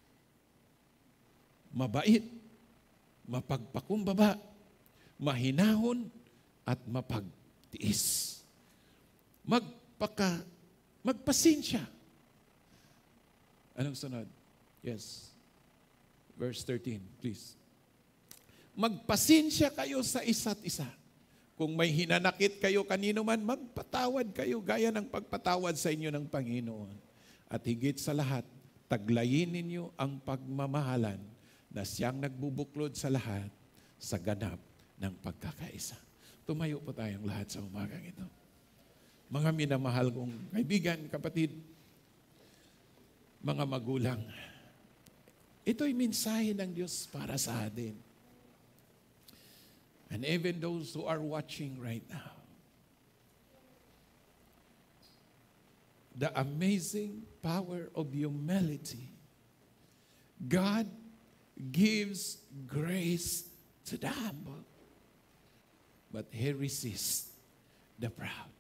Mabait, mapagpakumbaba, mahinahon, at mapagtiis. Magpaka, magpasensya. Anong sunod? Yes. Verse thirteen, please. Magpasensya kayo sa isa't isa. Kung may hinanakit kayo kanino man, magpatawad kayo gaya ng pagpatawad sa inyo ng Panginoon. At higit sa lahat, taglayin ninyo ang pagmamahalan na siyang nagbubuklod sa lahat sa ganap ng pagkakaisa. Tumayo po tayong lahat sa umagang ito. Mga minamahal kong kaibigan, kapatid, mga magulang, ito'y mensahe ng Diyos para sa atin. And even those who are watching right now, the amazing power of humility. God gives grace to the humble, but He resists the proud.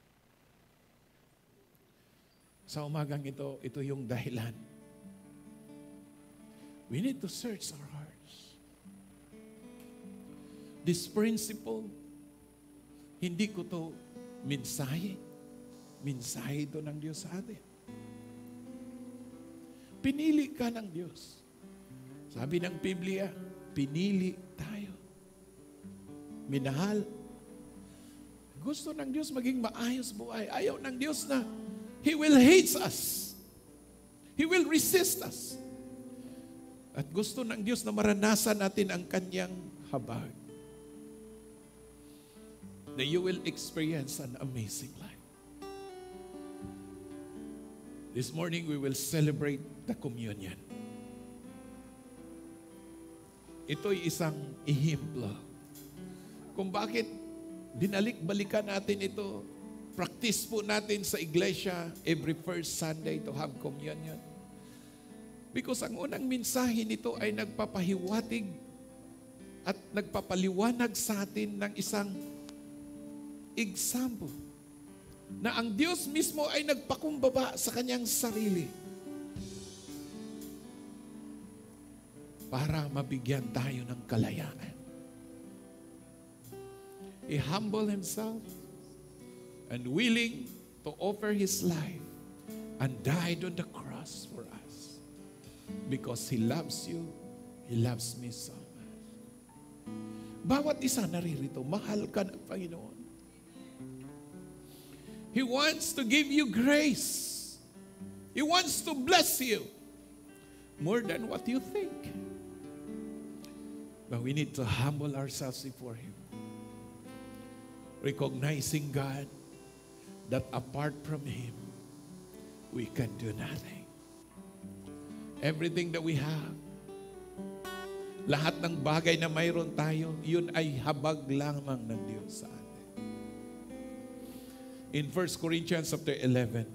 Sa umagang ito, ito yung dahilan. We need to search our hearts. This principle, hindi ko to mensahe. Mensahe ito ng Diyos sa atin. Pinili ka ng Diyos. Sabi ng Biblia, pinili tayo. minahal. Gusto ng Diyos maging maayos buhay. Ayaw ng Diyos na He will hate us. He will resist us. At gusto ng Diyos na maranasan natin ang Kanyang habag. Na you will experience an amazing life. This morning we will celebrate the communion. Ito'y isang ihimplo kung bakit binalik-balikan natin ito. Practice po natin sa iglesia every first Sunday to have communion. Because ang unang mensahe nito ay nagpapahiwatig at nagpapaliwanag sa atin ng isang example na ang Diyos mismo ay nagpakumbaba sa Kanyang sarili para mabigyan tayo ng kalayaan. He humbled Himself and willing to offer His life and died on the cross for us because He loves you, He loves me so much. Bawat isa naririto, mahal ka ng Panginoon. He wants to give you grace. He wants to bless you more than what you think. But we need to humble ourselves before Him. Recognizing God that apart from Him, we can do nothing. Everything that we have, lahat ng bagay na mayroon tayo, yun ay habag lamang ng Diyos sa atin. In First Corinthians chapter eleven,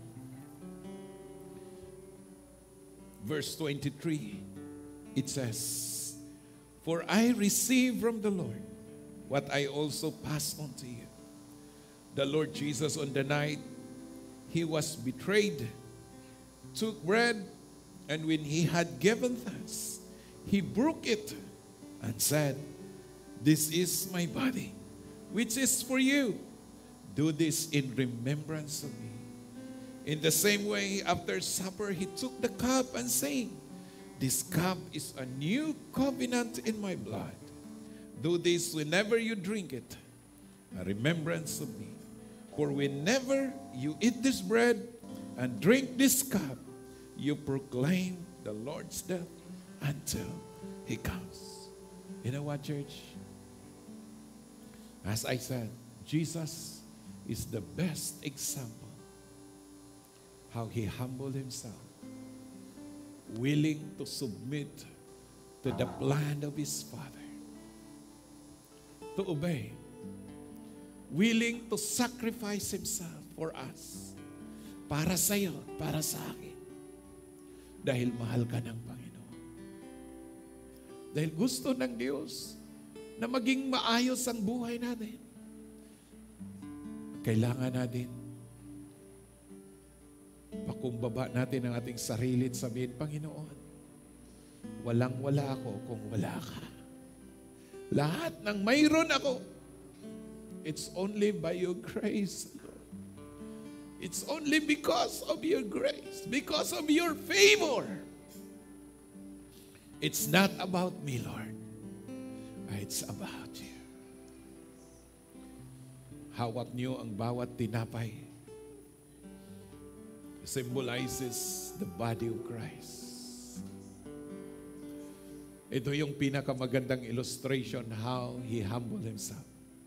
verse twenty-three, it says, "For I received from the Lord what I also passed on to you. The Lord Jesus, on the night He was betrayed, took bread, and when He had given thanks, He broke it and said, 'This is my body, which is for you. Do this in remembrance of me.' In the same way, after supper, He took the cup and saying, 'This cup is a new covenant in my blood. Do this whenever you drink it, a remembrance of me. For whenever you eat this bread and drink this cup, you proclaim the Lord's death until He comes.'" You know what, church? As I said, Jesus is the best example how He humbled Himself, willing to submit to the plan of His Father, to obey, willing to sacrifice Himself for us, para sa iyo, para sa akin, dahil mahal ka ng Panginoon. Dahil gusto ng Diyos na maging maayos ang buhay natin. Kailangan natin pakumbaba natin ang ating sarili at sabihin, "Panginoon, walang-wala ako kung wala ka. Lahat ng mayroon ako, it's only by your grace, Lord. It's only because of your grace, because of your favor. It's not about me, Lord. It's about you." Hawak niyo ang bawat tinapay. Symbolizes the body of Christ. Ito yung pinakamagandang illustration how He humbled Himself.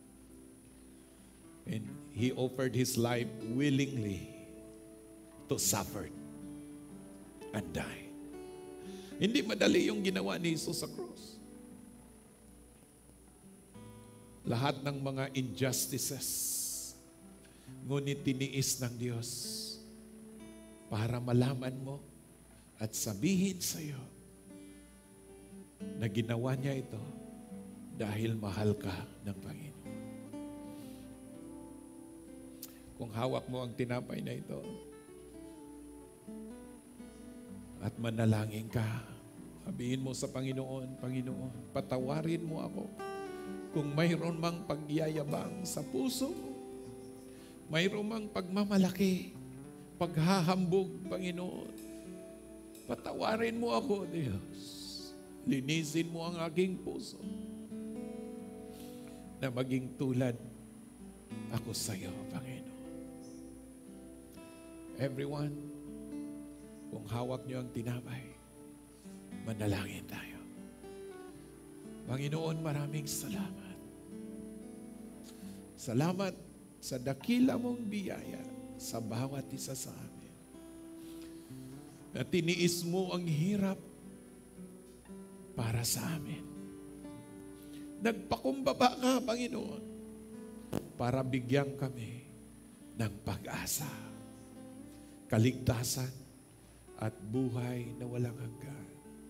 And He offered His life willingly to suffer and die. Hindi madali yung ginawa ni Jesus sa cross. Lahat ng mga injustices, ngunit tiniis ng Diyos para malaman mo at sabihin sa iyo na ginawa niya ito dahil mahal ka ng Panginoon. Kung hawak mo ang tinapay na ito at manalangin ka, sabihin mo sa Panginoon, "Panginoon, patawarin mo ako kung mayroon mang pagyayabang sa puso mo, mayroon mang pagmamalaki, paghahambog, Panginoon. Patawarin mo ako, Diyos. Linisin mo ang aking puso. na maging tulad ako sa iyo, Panginoon. Everyone, kung hawak niyo ang tinapay, manalangin tayo. Panginoon, maraming salamat. Salamat sa dakila mong biyaya sa bawat isa sa amin. Na tiniis mo ang hirap para sa amin. Nagpakumbaba ka, Panginoon, para bigyan kami ng pag-asa, kaligtasan, at buhay na walang hanggan.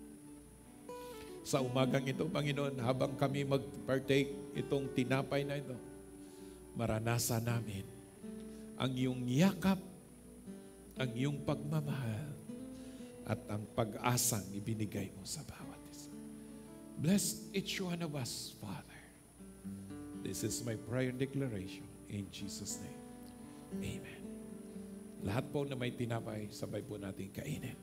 Sa umagang ito, Panginoon, habang kami mag-partake itong tinapay na ito, maranasan namin ang iyong yakap, ang iyong pagmamahal, at ang pag-asang ibinigay mo sa bawat isa. Bless each one of us, Father. This is my prayer and declaration in Jesus' name. Amen. Lahat po na may tinapay, sabay po natin kainin.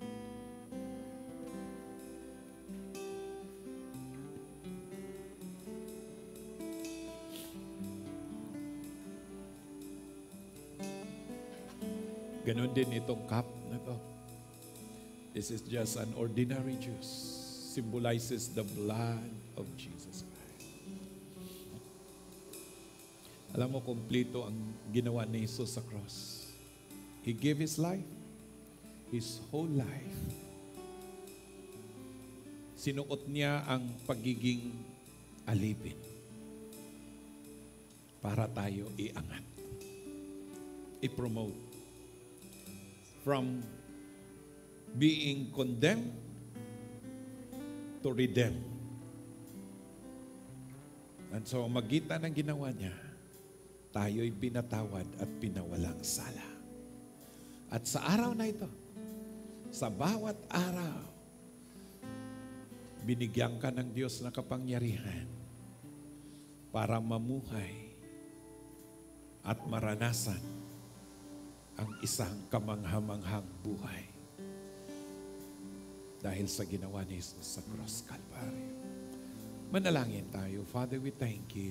Ganon din itong cup na to. This is just an ordinary juice. Symbolizes the blood of Jesus Christ. Alam mo, kumplito ang ginawa ni Jesus sa cross. He gave His life, His whole life. Sinuot niya ang pagiging alipin para tayo iangat, i-promote from being condemned to redeem. And so, magitan ng ginawa niya, tayo'y pinatawad at pinawalang sala. At sa araw na ito, sa bawat araw, binigyan ka ng Diyos na kapangyarihan para mamuhay at maranasan ang isang kamanghamanghang buhay dahil sa ginawa ni Jesus sa cross Calvary. Manalangin tayo. Father, we thank you.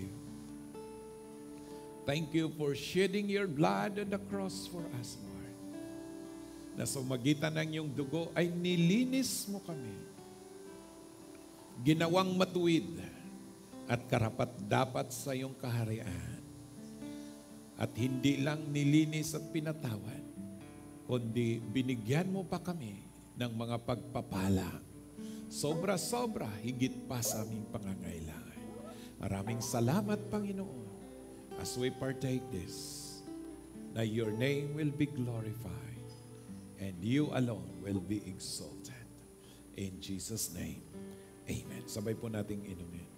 Thank you for shedding your blood on the cross for us, Lord. Na sa magitan ng iyong dugo ay nilinis mo kami. Ginawang matuwid at karapat-dapat sa iyong kaharian. At hindi lang nilinis at pinatawad, kundi binigyan mo pa kami ng mga pagpapala. Sobra-sobra, higit pa sa aming pangangailangan. Maraming salamat, Panginoon, as we partake this, na your name will be glorified and you alone will be exalted. In Jesus' name, amen. Sabay po nating inumin.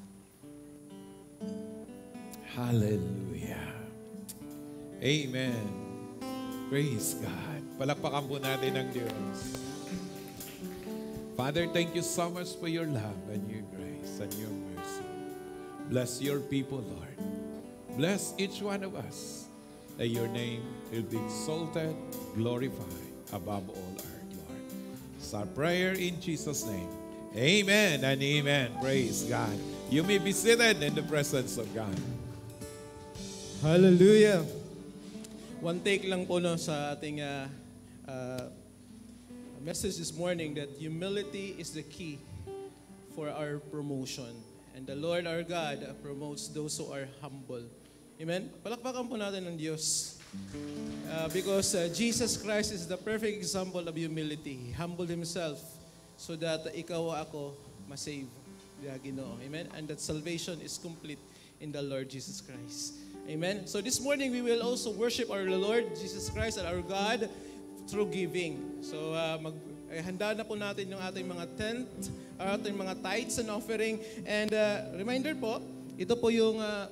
Hallelujah. Amen. Praise God. Palakpakan po natin ang Diyos. Father, thank you so much for your love and your grace and your mercy. Bless your people, Lord. Bless each one of us, that your name will be exalted, glorified above all earth, Lord. It's our prayer in Jesus' name. Amen and amen. Praise God. You may be seated in the presence of God. Hallelujah. One take lang po no, sa ating uh, uh, message this morning, that humility is the key for our promotion. And the Lord our God uh, promotes those who are humble. Amen? Palakpakan po natin ng Diyos. Uh, because uh, Jesus Christ is the perfect example of humility. He humbled Himself so that uh, ikaw o ako masave. Ginoo. Amen? And that salvation is complete in the Lord Jesus Christ. Amen? So this morning, we will also worship our Lord Jesus Christ and our God through giving. So uh, mag, eh, handa na po natin yung ating mga tenth, ating mga tithes and offering. And uh, reminder po, ito po yung uh,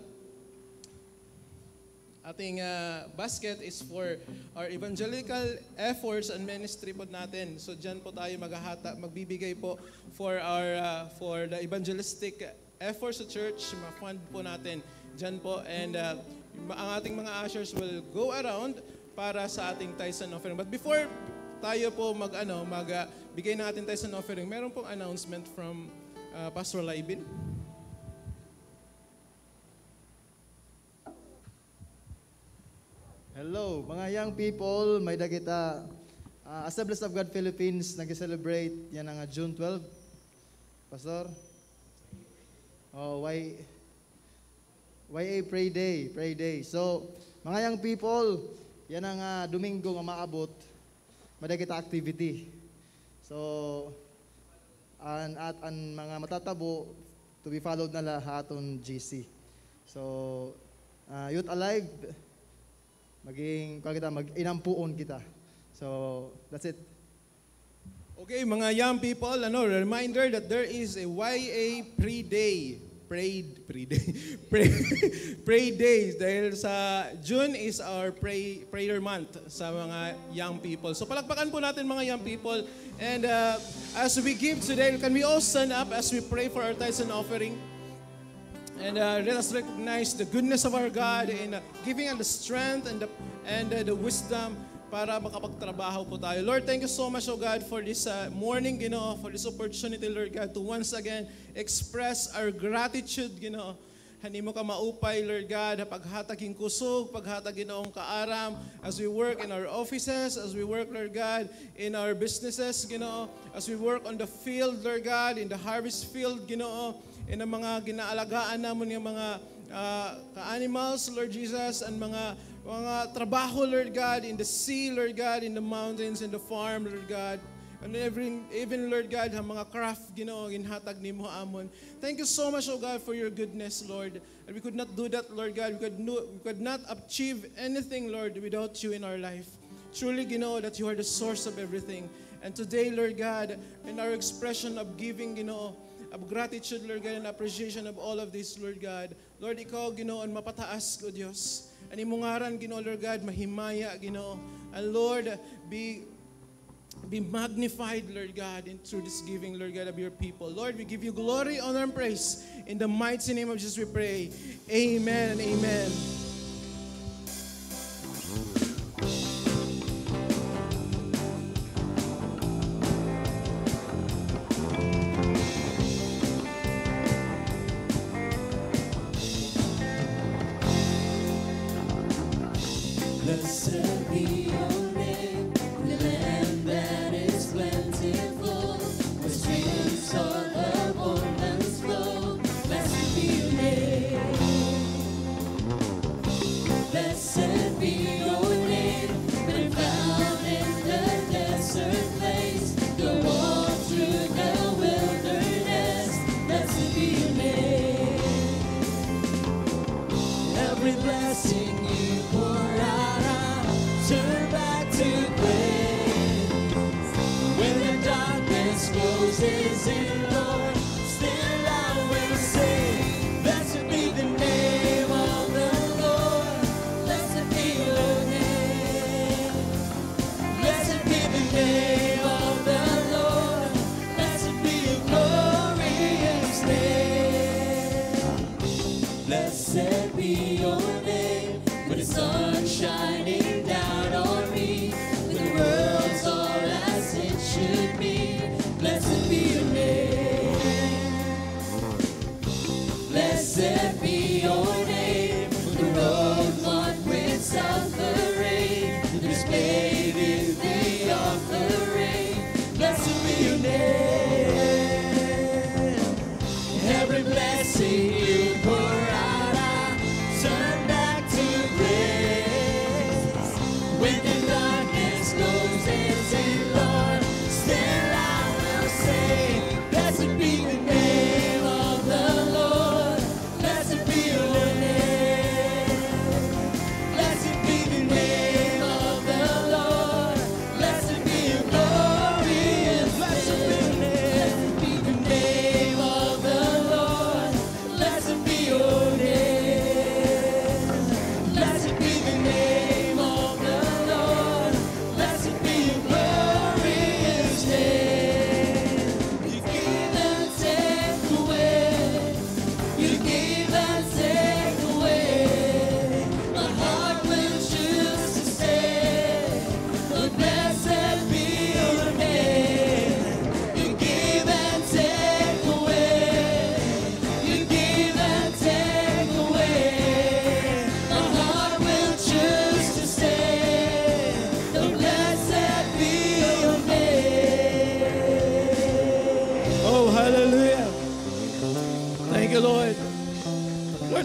ating uh, basket is for our evangelical efforts and ministry po natin. So diyan po tayo maghahata, magbibigay po for our uh, for the evangelistic efforts sa church, ma-fund po natin diyan po. And uh, ang ating mga ushers will go around para sa ating tithes and offering. But before tayo po mag ano, mag uh, bigay ng ating tithes and offering, meron pong announcement from uh, Pastor Laibin. Hello, mga young people, may dagita uh, Assemblies of God Philippines nag-celebrate yan ang uh, June twelfth. Pastor? Oh, why why a pray day, pray day. So, mga young people, yan ang uh, Domingo nga maabot, may dagita activity. So, an at ang mga matatabo to be followed na lahaton G C. So, uh, Youth Alive, maging kung kita mag-inampuon kita. So, that's it. Okay, mga young people, ano, reminder that there is a Y A pre-day. Pray, pre-day. Pray, pray days. Dahil sa June is our pray, prayer month sa mga young people. So, palakpakan po natin mga young people. And uh, as we give today, can we all stand up as we pray for our tithes and offering? And uh, let us recognize the goodness of our God in uh, giving us the strength and the, and uh, the wisdom para makapagtrabaho po tayo. Lord, thank you so much, oh God, for this uh, morning, you know, for this opportunity, Lord God, to once again express our gratitude, you know. Hani mo ka maupay, Lord God, paghataging kusog, paghatag ginoong kaaram, as we work in our offices, as we work, Lord God, in our businesses, you know, as we work on the field, Lord God, in the harvest field, you know, in ang mga ginaalagaan naman yung mga uh, ka-animals, Lord Jesus, and mga mga trabaho, Lord God, in the sea, Lord God, in the mountains, in the farm, Lord God, and every, even, Lord God, ang mga craft, Ginoo, ginhatag ni mo amon. Thank you so much, oh God, for your goodness, Lord. And we could not do that, Lord God. We could, no, we could not achieve anything, Lord, without you in our life. Truly, Ginoo, that you are the source of everything. And today, Lord God, in our expression of giving, Ginoo, of gratitude, Lord God, and appreciation of all of this, Lord God. Lord, ikaw, Ginoo, ang mapataas, O Diyos. Ang imungaran, Ginoo, Lord God, mahimaya, Ginoo. And Lord, be be magnified, Lord God, in through this giving, Lord God, of your people. Lord, we give you glory, honor, and praise. In the mighty name of Jesus we pray. Amen and amen. Blessed be your name, the land that is plentiful, where streams of abundance flow. Blessed be your name. Blessed be your name, been found in the desert place. Go on through the wilderness. Blessed be your name. Every blessing you pour out, turn back to grace. When the darkness closes in, Lord, still I will sing. Blessed be the name of the Lord. Blessed be your name. Blessed be the name of the Lord. Blessed be your glorious name. Blessed be your name, when the sun shining down on me, when the world's all as it should be. Blessed be your name.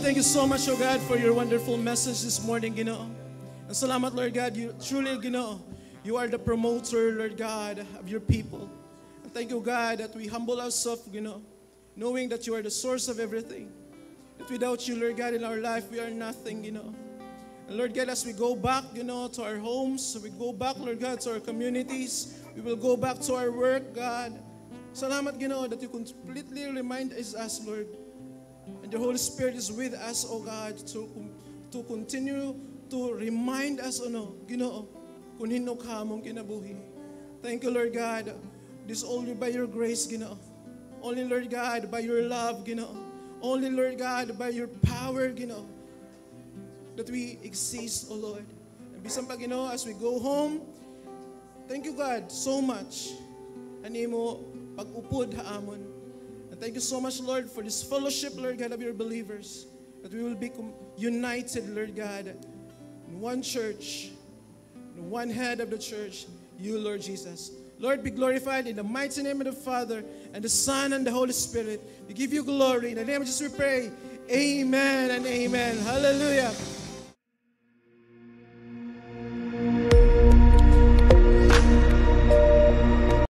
thank you so much, oh God, for your wonderful message this morning, Ginoo. And salamat, Lord God, you truly, Ginoo, you are the promoter, Lord God, of your people. And thank you, God, that we humble ourselves, Ginoo, knowing that you are the source of everything. That without you, Lord God, in our life, we are nothing, Ginoo. And Lord God, as we go back, you know, to our homes, we go back, Lord God, to our communities, we will go back to our work, God. Salamat, Ginoo, that you completely remind us, Lord. And the Holy Spirit is with us, oh God, to, to continue to remind us, oh no, Ginoo, kung hino ka mong kinabuhi. Thank you, Lord God. This only by your grace, Ginoo. Only, Lord God, by your love, Ginoo. Only, Lord God, by your power, Ginoo, that we exist, oh Lord. And bisan pa, Ginoo, as we go home, thank you, God, so much. Ani mo pag-upod haamon. And thank you so much, Lord, for this fellowship, Lord God, of your believers. That we will be united, Lord God, in one church, in one head of the church, you, Lord Jesus. Lord, be glorified in the mighty name of the Father and the Son and the Holy Spirit. We give you glory. In the name of Jesus we pray. Amen and amen. Hallelujah.